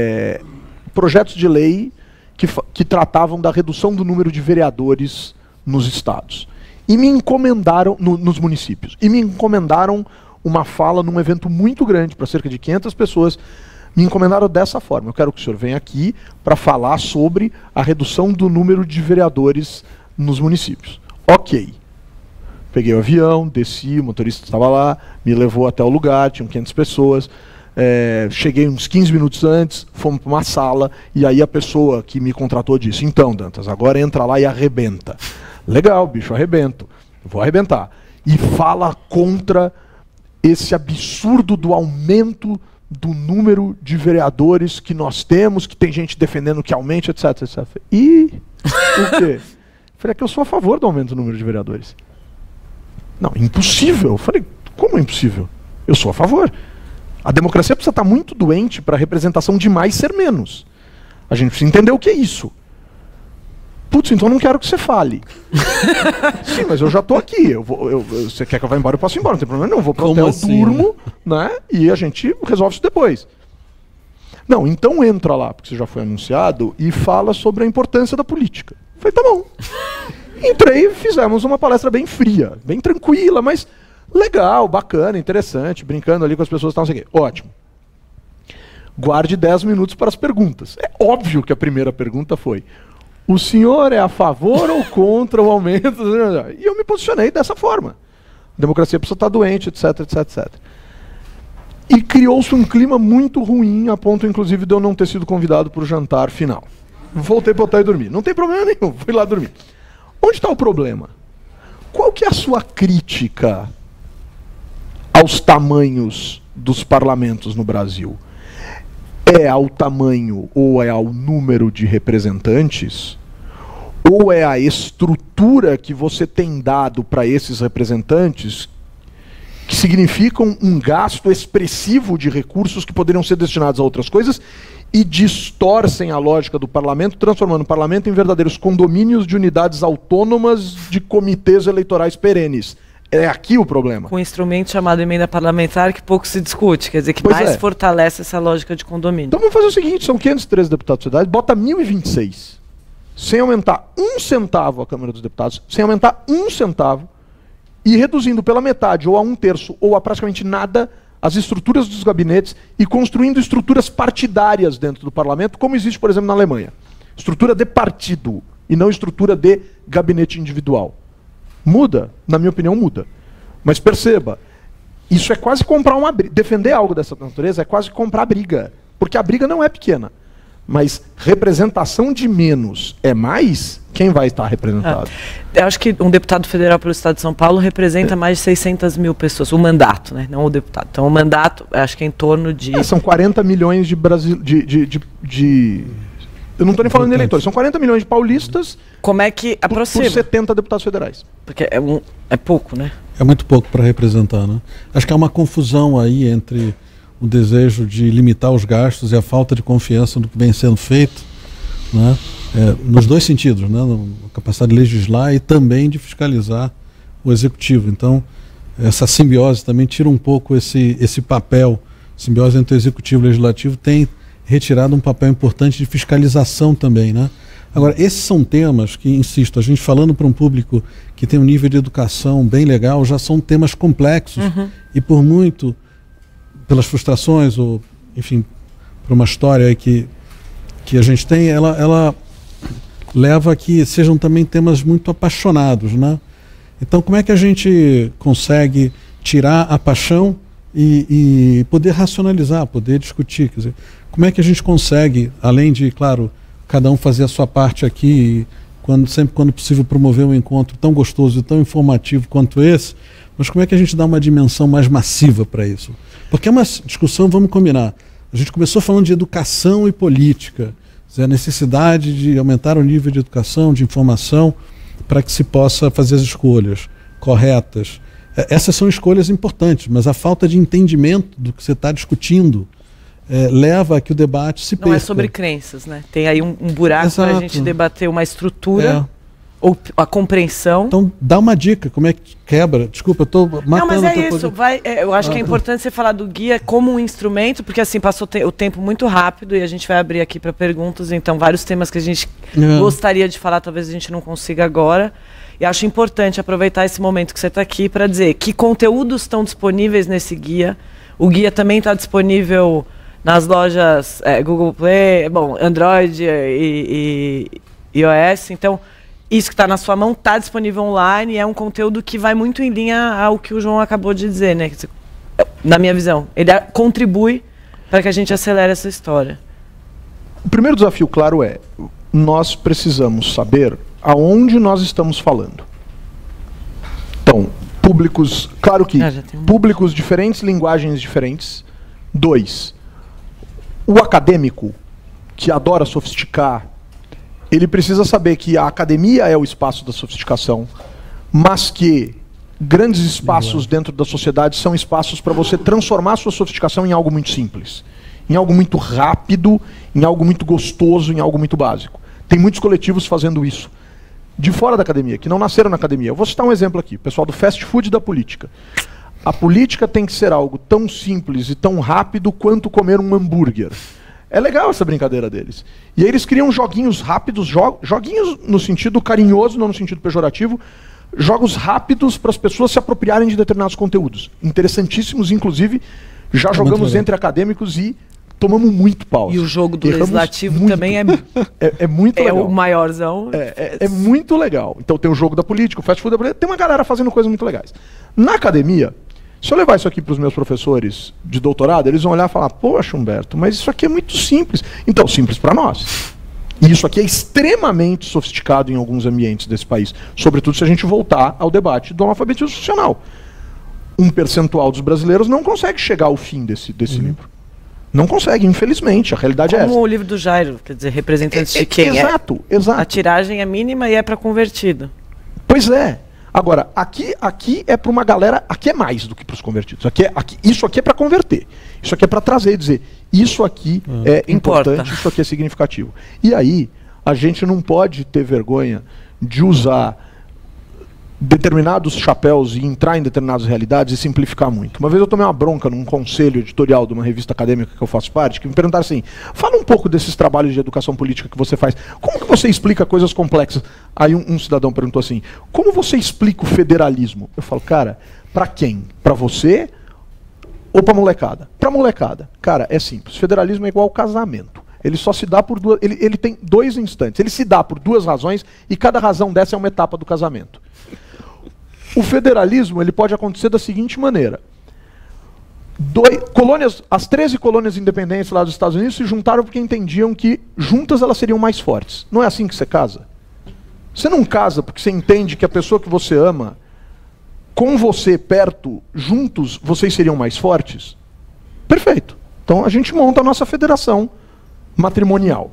projetos de lei que tratavam da redução do número de vereadores nos estados. E me encomendaram, nos municípios, e me encomendaram uma fala num evento muito grande, para cerca de 500 pessoas. Me encomendaram dessa forma: eu quero que o senhor venha aqui para falar sobre a redução do número de vereadores nos municípios. Ok. Peguei o avião, desci, o motorista estava lá, me levou até o lugar, tinham 500 pessoas. Cheguei uns 15 minutos antes, fomos para uma sala, e aí a pessoa que me contratou disse: então, Dantas, agora entra lá e arrebenta. Legal, bicho, arrebento. Vou arrebentar. E fala contra esse absurdo do aumento do número de vereadores que nós temos, que tem gente defendendo que aumente, etc, etc. E o quê? Falei: que eu sou a favor do aumento do número de vereadores. Não, impossível. Eu falei: como é impossível? Eu sou a favor. A democracia precisa estar muito doente para a representação de mais ser menos. A gente precisa entender o que é isso. Putz, então eu não quero que você fale. Sim, mas eu já estou aqui. Você quer que eu vá embora? Eu posso ir embora, não tem problema nenhum. Eu vou para o hotel, assim, durmo, né? E a gente resolve isso depois. Não, então entra lá, porque você já foi anunciado, e fala sobre a importância da política. Falei: tá bom. Entrei e fizemos uma palestra bem fria, bem tranquila, mas legal, bacana, interessante, brincando ali com as pessoas, tal, não sei o quê. Ótimo. guarde 10 minutos para as perguntas. É óbvio que a primeira pergunta foi: o senhor é a favor ou contra o aumento? E eu me posicionei dessa forma. A democracia precisa estar doente, etc, etc, etc. E criou-se um clima muito ruim, a ponto, inclusive, de eu não ter sido convidado para o jantar final. Voltei para o hotel e dormi. Não tem problema nenhum, fui lá dormir. Onde está o problema? Qual que é a sua crítica aos tamanhos dos parlamentos no Brasil? É ao tamanho ou é ao número de representantes? Ou é a estrutura que você tem dado para esses representantes, que significam um gasto expressivo de recursos que poderiam ser destinados a outras coisas e distorcem a lógica do parlamento, transformando o parlamento em verdadeiros condomínios de unidades autônomas de comitês eleitorais perenes. É aqui o problema. Com um instrumento chamado emenda parlamentar que pouco se discute, quer dizer, que mais fortalece essa lógica de condomínio. Então vamos fazer o seguinte, são 513 deputados federais, bota 1.026, sem aumentar 1 centavo a Câmara dos Deputados, sem aumentar 1 centavo, e reduzindo pela metade, ou a 1/3, ou a praticamente nada, as estruturas dos gabinetes e construindo estruturas partidárias dentro do parlamento, como existe, por exemplo, na Alemanha. Estrutura de partido e não estrutura de gabinete individual. Muda? Na minha opinião, muda. Mas perceba, isso é quase comprar uma briga. Defender algo dessa natureza é quase comprar briga. Porque a briga não é pequena. Mas representação de menos é mais, quem vai estar representado? Eu acho que um deputado federal pelo Estado de São Paulo representa mais de 600 mil pessoas. O mandato, né? Não o deputado. Então o mandato, acho que é em torno de... são 40 milhões de eu não estou nem falando de eleitores, são 40 milhões de paulistas. Como é que aproxima? Por 70 deputados federais. Porque é pouco, né? É muito pouco para representar, né? Acho que há uma confusão aí entre o desejo de limitar os gastos e a falta de confiança no que vem sendo feito, né? Nos dois sentidos, né? A capacidade de legislar e também de fiscalizar o executivo. Então, essa simbiose também tira um pouco esse papel, simbiose entre o executivo e o legislativo tem retirado um papel importante de fiscalização também, né? Agora, esses são temas que, insisto, a gente falando para um público que tem um nível de educação bem legal, já são temas complexos e por muito, pelas frustrações ou, enfim, por uma história aí que a gente tem, ela leva a que sejam também temas muito apaixonados, né? Então, como é que a gente consegue tirar a paixão e poder racionalizar, poder discutir? Quer dizer, como é que a gente consegue, além de, claro, cada um fazer a sua parte aqui, sempre quando possível promover um encontro tão gostoso e tão informativo quanto esse, mas como é que a gente dá uma dimensão mais massiva para isso? Porque é uma discussão, vamos combinar, a gente começou falando de educação e política, a necessidade de aumentar o nível de educação, de informação, para que se possa fazer as escolhas corretas. Essas são escolhas importantes, mas a falta de entendimento do que você está discutindo leva a que o debate se perca. Não é sobre crenças, né? Tem aí um buraco para a gente debater uma estrutura ou a compreensão. Então, dá uma dica, como é que quebra? Desculpa, eu estou matando... Não, mas é isso. Eu acho que é importante você falar do guia como um instrumento, porque assim, passou o tempo muito rápido e a gente vai abrir aqui para perguntas, então vários temas que a gente gostaria de falar, talvez a gente não consiga agora. E acho importante aproveitar esse momento que você está aqui para dizer que conteúdos estão disponíveis nesse guia. O guia também está disponível nas lojas Google Play, Android e iOS. Então, isso que está na sua mão está disponível online e é um conteúdo que vai muito em linha ao que o João acabou de dizer, né? Na minha visão, ele contribui para que a gente acelere essa história. O primeiro desafio, claro, nós precisamos saber aonde nós estamos falando. Então, públicos, claro que públicos diferentes, linguagens diferentes. 2, o acadêmico, que adora sofisticar, ele precisa saber que a academia é o espaço da sofisticação, mas que grandes espaços dentro da sociedade são espaços para você transformar a sua sofisticação em algo muito simples, em algo muito rápido, em algo muito gostoso, em algo muito básico. Tem muitos coletivos fazendo isso, de fora da academia, que não nasceram na academia. Eu vou citar um exemplo aqui, o pessoal do fast food da política. A política tem que ser algo tão simples e tão rápido quanto comer um hambúrguer. É legal essa brincadeira deles. E aí eles criam joguinhos rápidos, joguinhos no sentido carinhoso, não no sentido pejorativo, jogos rápidos para as pessoas se apropriarem de determinados conteúdos. Interessantíssimos, inclusive, já jogamos entre acadêmicos e tomamos muito pau. E o jogo do legislativo muito. Também é muito legal. É o maiorzão. É muito legal. Então tem o jogo da política, o fast food, tem uma galera fazendo coisas muito legais. Na academia, se eu levar isso aqui para os meus professores de doutorado, eles vão olhar e falar, poxa, Humberto, mas isso aqui é muito simples. Então, simples para nós. E isso aqui é extremamente sofisticado em alguns ambientes desse país. Sobretudo se a gente voltar ao debate do analfabetismo institucional. Um percentual dos brasileiros não consegue chegar ao fim desse livro. Não consegue, infelizmente. A realidade é essa. Como o livro do Jairo, quer dizer, representantes de quem exato. A tiragem é mínima e é para convertido. Pois é. Agora, aqui é para uma galera, aqui é mais do que para os convertidos. Isso aqui é para converter. Isso aqui é para trazer e dizer, isso aqui é importante, isso aqui é significativo. E aí, a gente não pode ter vergonha de usar determinados chapéus e entrar em determinadas realidades e simplificar muito. Uma vez eu tomei uma bronca num conselho editorial de uma revista acadêmica que eu faço parte, que me perguntaram assim, fala um pouco desses trabalhos de educação política que você faz. Como que você explica coisas complexas? Aí um cidadão perguntou assim, como você explica o federalismo? Eu falo, cara, pra quem? Pra você ou pra molecada? Pra molecada. Cara, é simples. Federalismo é igual ao casamento. Ele só se dá por duas... Ele tem dois instantes. Ele se dá por duas razões e cada razão dessa é uma etapa do casamento. O federalismo ele pode acontecer da seguinte maneira. As 13 colônias independentes lá dos Estados Unidos se juntaram porque entendiam que juntas elas seriam mais fortes. Não é assim que você casa? Você não casa porque você entende que a pessoa que você ama, com você perto, juntos, vocês seriam mais fortes? Perfeito. Então a gente monta a nossa federação matrimonial.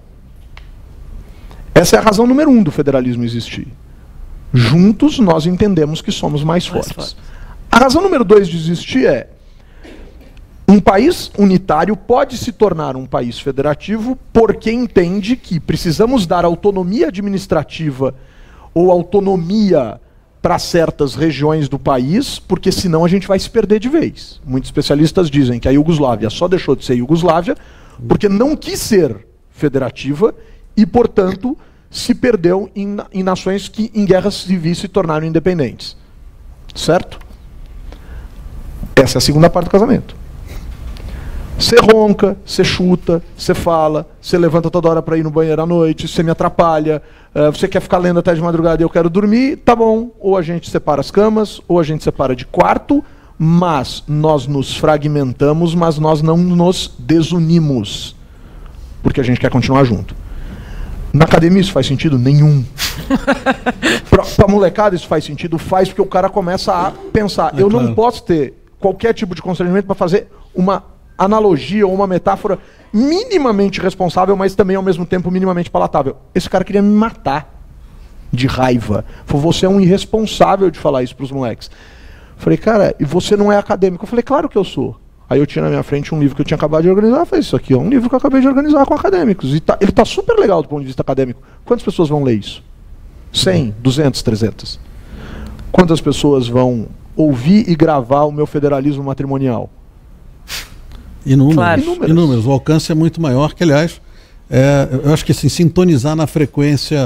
Essa é a razão número 1 do federalismo existir. Juntos nós entendemos que somos mais fortes. A razão número 2 de existir é um país unitário pode se tornar um país federativo porque entende que precisamos dar autonomia administrativa ou autonomia para certas regiões do país, porque senão a gente vai se perder de vez. Muitos especialistas dizem que a Iugoslávia só deixou de ser Iugoslávia porque não quis ser federativa e, portanto, se perdeu em nações que em guerras civis se tornaram independentes. Certo? Essa é a segunda parte do casamento. Você ronca, você chuta, você fala, você levanta toda hora para ir no banheiro à noite, você me atrapalha, você quer ficar lendo até de madrugada e eu quero dormir, tá bom. Ou a gente separa as camas, ou a gente separa de quarto, mas nós nos fragmentamos, mas nós não nos desunimos. Porque a gente quer continuar junto. Na academia isso faz sentido? Nenhum. Pra molecada isso faz sentido? Faz, porque o cara começa a pensar. Eu não posso ter qualquer tipo de constrangimento para fazer uma analogia ou uma metáfora minimamente responsável, mas também ao mesmo tempo minimamente palatável. Esse cara queria me matar de raiva. Falou, você é um irresponsável de falar isso pros moleques. Falei, cara, e você não é acadêmico? Eu falei, claro que eu sou. Aí eu tinha na minha frente um livro que eu tinha acabado de organizar. Eu falei, isso aqui é um livro que eu acabei de organizar com acadêmicos. E ele está super legal do ponto de vista acadêmico. Quantas pessoas vão ler isso? 100, 200, 300? Quantas pessoas vão ouvir e gravar o meu federalismo matrimonial? Inúmeros. Claro. Inúmeros. O alcance é muito maior, que aliás, eu acho que assim, sintonizar na frequência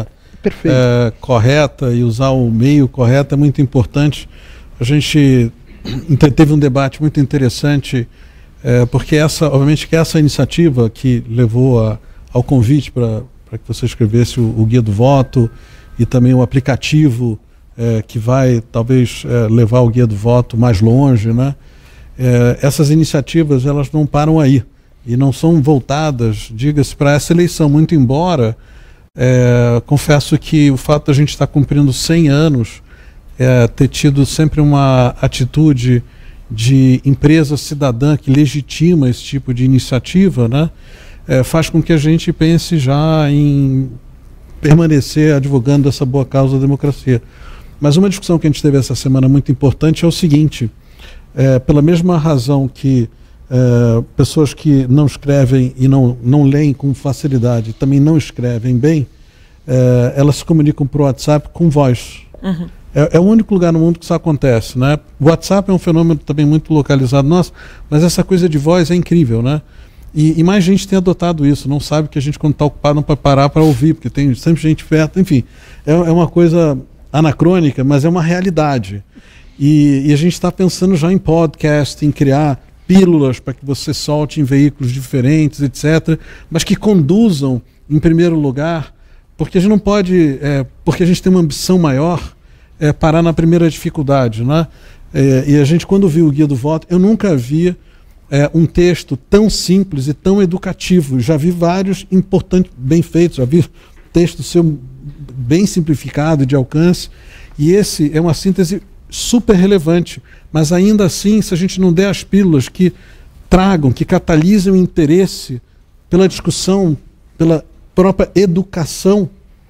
correta e usar o meio correto é muito importante. A gente teve um debate muito interessante, porque obviamente que essa iniciativa que levou ao convite para que você escrevesse o Guia do Voto e também o aplicativo que vai talvez levar o Guia do Voto mais longe, né? Essas iniciativas elas não param aí e não são voltadas, diga-se, para essa eleição, muito embora confesso que o fato de a gente estar cumprindo 100 anos ter tido sempre uma atitude de empresa cidadã que legitima esse tipo de iniciativa, né, faz com que a gente pense já em permanecer advogando essa boa causa da democracia. Mas uma discussão que a gente teve essa semana muito importante é o seguinte, pela mesma razão que pessoas que não escrevem e não leem com facilidade, também não escrevem bem, elas se comunicam por WhatsApp com voz. Uhum. É o único lugar no mundo que isso acontece, né? O WhatsApp é um fenômeno também muito localizado nosso, mas essa coisa de voz é incrível, né? E mais gente tem adotado isso, não sabe que a gente quando está ocupado não pode parar para ouvir, porque tem sempre gente perto, enfim. É uma coisa anacrônica, mas é uma realidade. E a gente está pensando já em podcast, em criar pílulas para que você solte em veículos diferentes, etc., mas que conduzam, em primeiro lugar, porque a gente não pode, porque a gente tem uma ambição maior, parar na primeira dificuldade, né? E a gente, quando viu o Guia do Voto, eu nunca vi um texto tão simples e tão educativo. Já vi vários importantes, bem feitos, já vi texto seu bem simplificado, de alcance, e esse é uma síntese super relevante, mas ainda assim, se a gente não der as pílulas que tragam, que catalisem o interesse pela discussão, pela própria educação,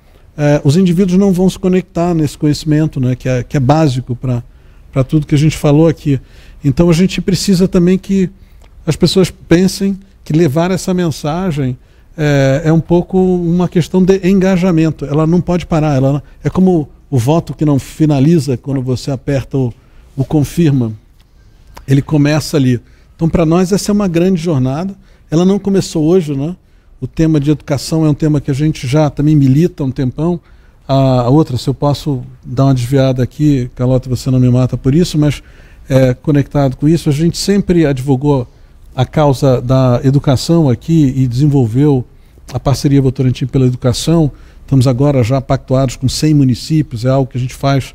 os indivíduos não vão se conectar nesse conhecimento, né, que é básico para tudo que a gente falou aqui. Então a gente precisa também que as pessoas pensem que levar essa mensagem é um pouco uma questão de engajamento. Ela não pode parar. É como o voto que não finaliza quando você aperta o confirma. Ele começa ali. Então, para nós, essa é uma grande jornada. Ela não começou hoje, né? O tema de educação é um tema que a gente já também milita há um tempão. A outra, se eu posso dar uma desviada aqui, Carlota, você não me mata por isso, mas conectado com isso, a gente sempre advogou a causa da educação aqui e desenvolveu a parceria Votorantim pela Educação. Estamos agora já pactuados com 100 municípios, é algo que a gente faz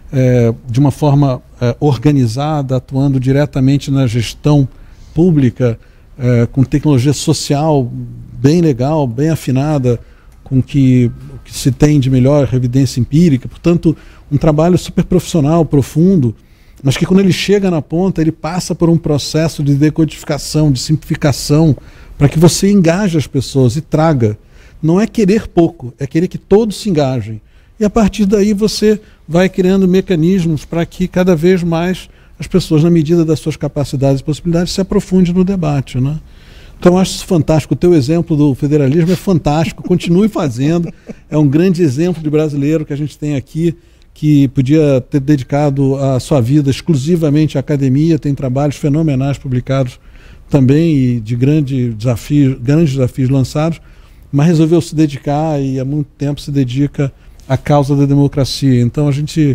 de uma forma organizada, atuando diretamente na gestão pública, com tecnologia social bem legal, bem afinada, com o que se tem de melhor evidência empírica. Portanto, um trabalho super profissional, profundo, mas que quando ele chega na ponta, ele passa por um processo de decodificação, de simplificação, para que você engaje as pessoas e traga. Não é querer pouco, é querer que todos se engajem. E a partir daí você vai criando mecanismos para que cada vez mais as pessoas, na medida das suas capacidades e possibilidades, se aprofundem no debate, né? Então eu acho isso fantástico. O teu exemplo do federalismo é fantástico, continue fazendo. É um grande exemplo de brasileiro que a gente tem aqui, que podia ter dedicado a sua vida exclusivamente à academia, tem trabalhos fenomenais publicados também e de grandes desafios lançados, mas resolveu se dedicar e há muito tempo se dedica à causa da democracia. Então a gente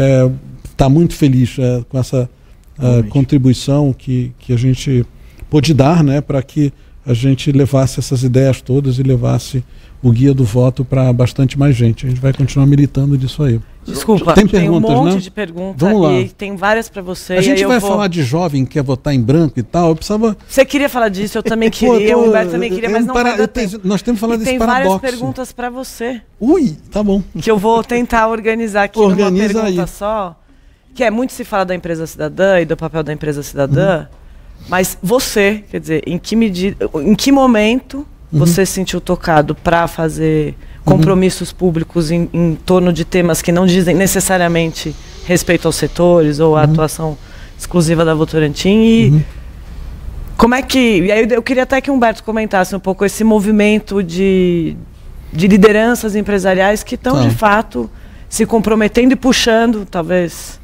está muito feliz com essa contribuição que a gente pôde dar, né, para que a gente levasse essas ideias todas e levasse o Guia do Voto para bastante mais gente. A gente vai continuar militando disso aí. Desculpa, tem um monte, né, de perguntas. Vamos lá. E tem várias para você. A gente vai falar de jovem que quer votar em branco e tal. Eu precisava... Você queria falar disso, eu também queria, o Humberto também queria, mas não vai dar tempo. Nós temos que falar desse paradoxo. Tem várias perguntas para você. Ui, tá bom. Que eu vou tentar organizar aqui numa pergunta só. Que é muito se fala da empresa cidadã e do papel da empresa cidadã, mas você, quer dizer, em que momento você se sentiu tocado para fazer compromissos públicos em torno de temas que não dizem necessariamente respeito aos setores ou a atuação exclusiva da Votorantim? E como é que... E aí eu queria até que o Humberto comentasse um pouco esse movimento de lideranças empresariais que estão, de fato, se comprometendo e puxando, talvez...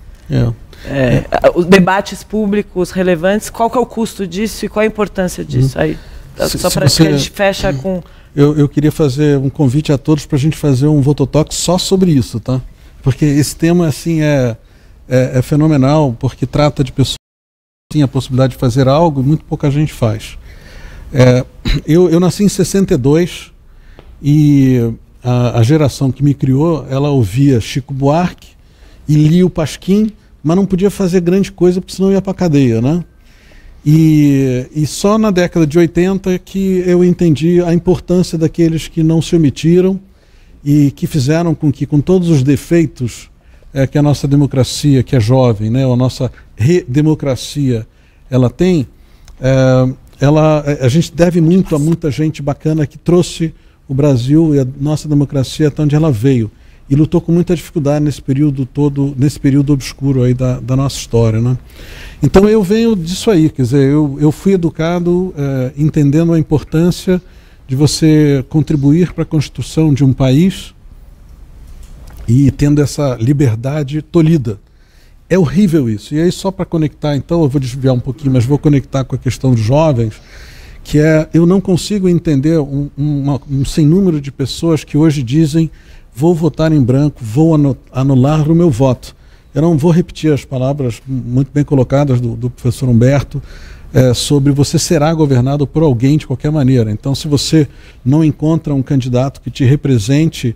os debates públicos relevantes. Qual que é o custo disso e qual a importância disso? Aí, só para que a gente fecha com... Eu queria fazer um convite a todos para a gente fazer um Vototalk só sobre isso, tá? Porque esse tema assim é fenomenal, porque trata de pessoas que têm a possibilidade de fazer algo e muito pouca gente faz. Eu nasci em 62 e a geração que me criou, ela ouvia Chico Buarque e lia o Pasquim, mas não podia fazer grande coisa porque senão ia para a cadeia, né? E só na década de 80 que eu entendi a importância daqueles que não se omitiram e que fizeram com que, com todos os defeitos que a nossa democracia, que é jovem, né, a nossa redemocracia, ela tem, a gente deve muito a muita gente bacana que trouxe o Brasil e a nossa democracia até onde ela veio. E lutou com muita dificuldade nesse período todo, nesse período obscuro aí da nossa história, né? Então eu venho disso aí, quer dizer, eu fui educado entendendo a importância de você contribuir para a construção de um país e tendo essa liberdade tolhida. É horrível isso. E aí só para conectar, então, eu vou desviar um pouquinho, mas vou conectar com a questão dos jovens, que eu não consigo entender um sem número de pessoas que hoje dizem: vou votar em branco, vou anular o meu voto. Eu não vou repetir as palavras muito bem colocadas do professor Humberto. sobre você será governado por alguém de qualquer maneira. Então, se você não encontra um candidato que te represente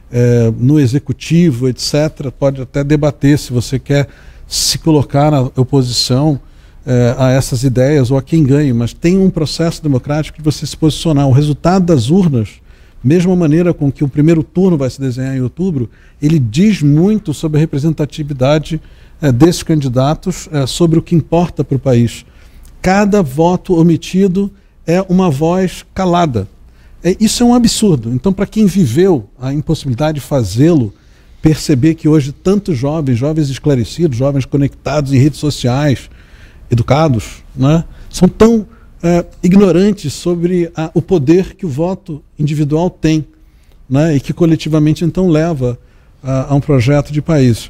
no executivo, etc., pode até debater se você quer se colocar na oposição a essas ideias ou a quem ganhe, mas tem um processo democrático de você se posicionar. O resultado das urnas, mesma maneira com que o primeiro turno vai se desenhar em outubro, ele diz muito sobre a representatividade desses candidatos, sobre o que importa para o país. Cada voto omitido é uma voz calada. Isso é um absurdo. Então, para quem viveu a impossibilidade de fazê-lo, perceber que hoje tantos jovens esclarecidos, jovens conectados em redes sociais, educados, né, são tão ignorantes sobre o poder que o voto individual tem, né, e que coletivamente então leva a um projeto de país.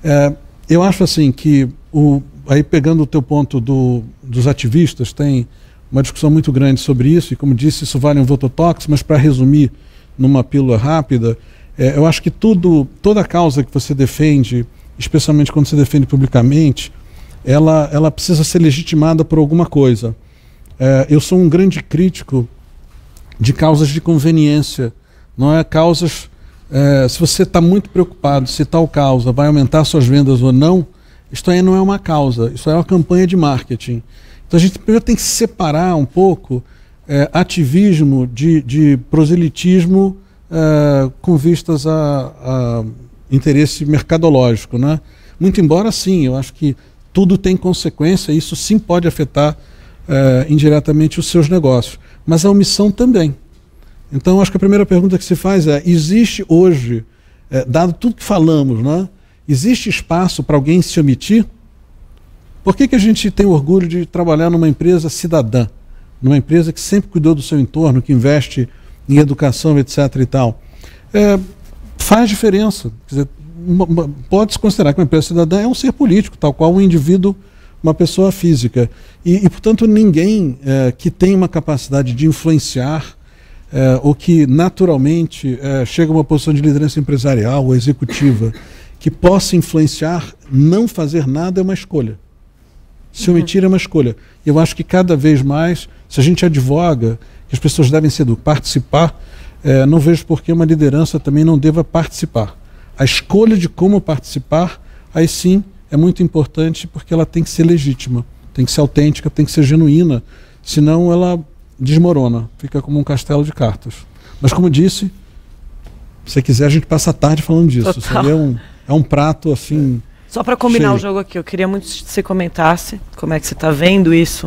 Eu acho assim que, aí pegando o teu ponto dos ativistas, tem uma discussão muito grande sobre isso, e como disse, isso vale um vototox, mas para resumir numa pílula rápida, eu acho que toda causa que você defende, especialmente quando você defende publicamente, ela precisa ser legitimada por alguma coisa. Eu sou um grande crítico de causas de conveniência, não é causas... se você está muito preocupado se tal causa vai aumentar suas vendas ou não, isto aí não é uma causa, isso é uma campanha de marketing. Então a gente primeiro tem que separar um pouco ativismo de proselitismo com vistas a interesse mercadológico, né? Muito embora, sim, eu acho que tudo tem consequência, e isso sim pode afetar indiretamente os seus negócios, mas a omissão também. Então acho que a primeira pergunta que se faz existe hoje, dado tudo que falamos, né? Existe espaço para alguém se omitir? Por que a gente tem orgulho de trabalhar numa empresa cidadã? Numa empresa que sempre cuidou do seu entorno, que investe em educação, etc. e tal? Faz diferença. Quer dizer, pode-se considerar que uma empresa cidadã é um ser político, tal qual um indivíduo, uma pessoa física. E portanto, ninguém que tem uma capacidade de influenciar ou que naturalmente chega a uma posição de liderança empresarial ou executiva, que possa influenciar, não fazer nada é uma escolha. Se omitir é uma escolha. Eu acho que cada vez mais, se a gente advoga que as pessoas devem participar, não vejo por que uma liderança também não deva participar. A escolha de como participar, aí sim, é muito importante, porque ela tem que ser legítima, tem que ser autêntica, tem que ser genuína, senão ela desmorona, fica como um castelo de cartas. Mas como disse, se você quiser a gente passa a tarde falando disso. Isso aí é um prato assim... Só para combinar cheio. O jogo aqui, eu queria muito que você comentasse como é que você está vendo isso.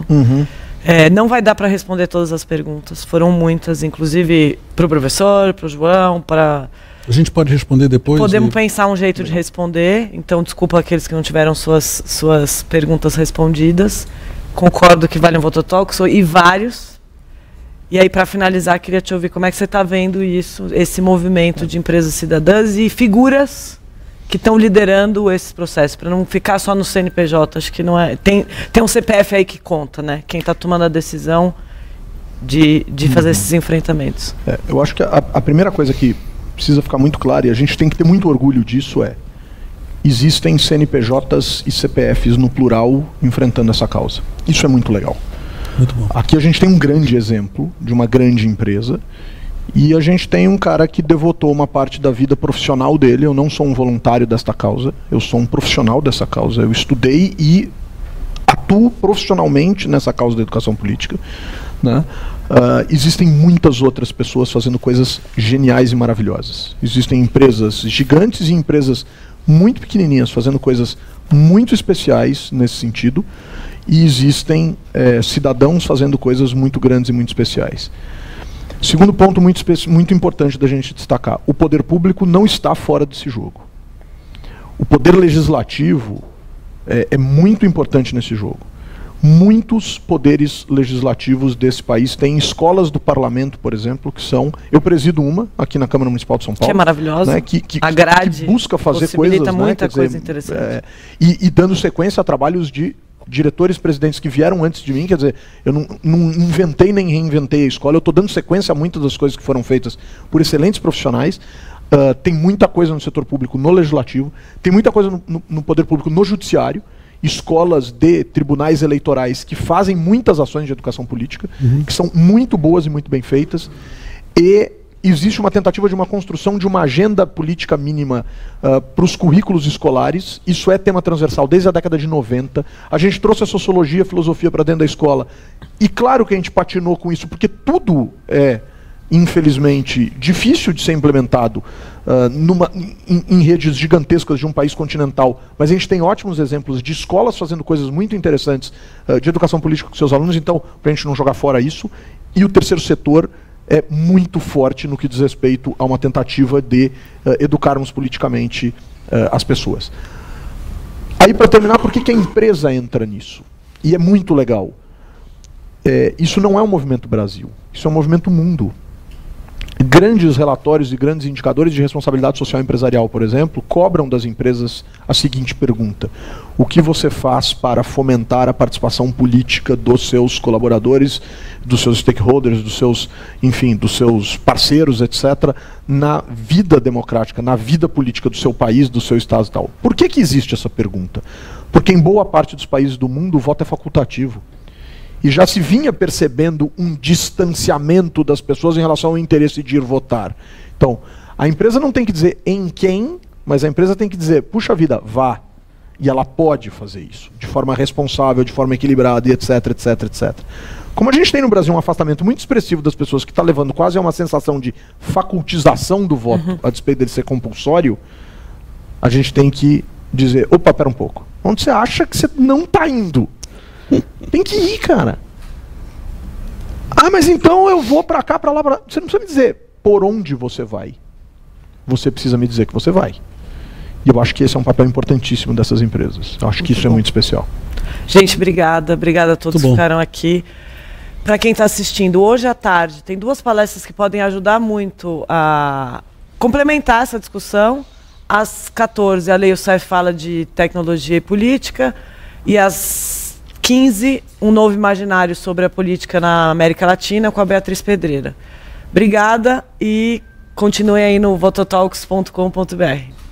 Não vai dar para responder todas as perguntas, foram muitas, inclusive para o professor, para o João, para... A gente pode responder depois? Podemos pensar um jeito de responder, então desculpa aqueles que não tiveram suas perguntas respondidas. Concordo que vale um vototox e vários. E aí, para finalizar, queria te ouvir como é que você está vendo isso, esse movimento de empresas cidadãs e figuras que estão liderando esse processo, para não ficar só no CNPJ. Acho que não é. Tem um CPF aí que conta, né? Quem está tomando a decisão de fazer esses enfrentamentos. Eu acho que a primeira coisa que precisa ficar muito clara, e a gente tem que ter muito orgulho disso, existem CNPJs e CPFs no plural enfrentando essa causa. Isso é muito legal. Muito bom. Aqui a gente tem um grande exemplo de uma grande empresa, e a gente tem um cara que devotou uma parte da vida profissional dele. Eu não sou um voluntário desta causa, eu sou um profissional dessa causa. Eu estudei e atuo profissionalmente nessa causa da educação política, né? Existem muitas outras pessoas fazendo coisas geniais e maravilhosas. Existem empresas gigantes e empresas muito pequenininhas fazendo coisas muito especiais nesse sentido, e existem cidadãos fazendo coisas muito grandes e muito especiais. Segundo ponto muito importante da gente destacar: o poder público não está fora desse jogo. O poder legislativo é muito importante nesse jogo. Muitos poderes legislativos desse país têm escolas do parlamento, por exemplo, que são... Eu presido uma aqui na Câmara Municipal de São Paulo. Que é maravilhosa. Né, que busca fazer coisas... muita coisa interessante. E dando sequência a trabalhos de diretores, presidentes que vieram antes de mim. Quer dizer, eu não inventei nem reinventei a escola, eu estou dando sequência a muitas das coisas que foram feitas por excelentes profissionais. Tem muita coisa no setor público, no legislativo, tem muita coisa no poder público, no judiciário. escolas de tribunais eleitorais que fazem muitas ações de educação política, que são muito boas e muito bem feitas, e existe uma tentativa de uma construção de uma agenda política mínima para os currículos escolares. Isso é tema transversal desde a década de 90. A gente trouxe a sociologia, a filosofia para dentro da escola. E claro que a gente patinou com isso, porque tudo é, infelizmente, difícil de ser implementado em redes gigantescas de um país continental. Mas a gente tem ótimos exemplos de escolas fazendo coisas muito interessantes de educação política com seus alunos, então, para a gente não jogar fora isso. E o terceiro setor é muito forte no que diz respeito a uma tentativa de educarmos politicamente as pessoas. Aí, para terminar, por que a empresa entra nisso? E é muito legal. Isso não é um movimento Brasil, isso é um movimento mundo. Grandes relatórios e grandes indicadores de responsabilidade social empresarial, por exemplo, cobram das empresas a seguinte pergunta: o que você faz para fomentar a participação política dos seus colaboradores, dos seus stakeholders, dos seus, enfim, dos seus parceiros, etc., na vida democrática, na vida política do seu país, do seu estado e tal? Por que existe essa pergunta? Porque em boa parte dos países do mundo o voto é facultativo. E já se vinha percebendo um distanciamento das pessoas em relação ao interesse de ir votar. Então, a empresa não tem que dizer em quem, mas a empresa tem que dizer, puxa vida, vá. E ela pode fazer isso, de forma responsável, de forma equilibrada, e etc, etc, etc. Como a gente tem no Brasil um afastamento muito expressivo das pessoas, que está levando quase a uma sensação de facultização do voto, a despeito dele ser compulsório, a gente tem que dizer, opa, pera um pouco. Onde você acha que você não está indo? Tem que ir, cara. Ah, mas então eu vou pra cá, pra lá, pra lá. Você não precisa me dizer por onde você vai. Você precisa me dizer que você vai. E eu acho que esse é um papel importantíssimo dessas empresas. Eu acho que isso é muito especial. Gente, obrigada. Obrigada a todos que ficaram aqui. Para quem está assistindo, hoje à tarde tem 2 palestras que podem ajudar muito a complementar essa discussão. Às 14, a Lei Youssef fala de tecnologia e política. E às 15, um novo imaginário sobre a política na América Latina com a Beatriz Pedreira. Obrigada e continue aí no vototalks.com.br.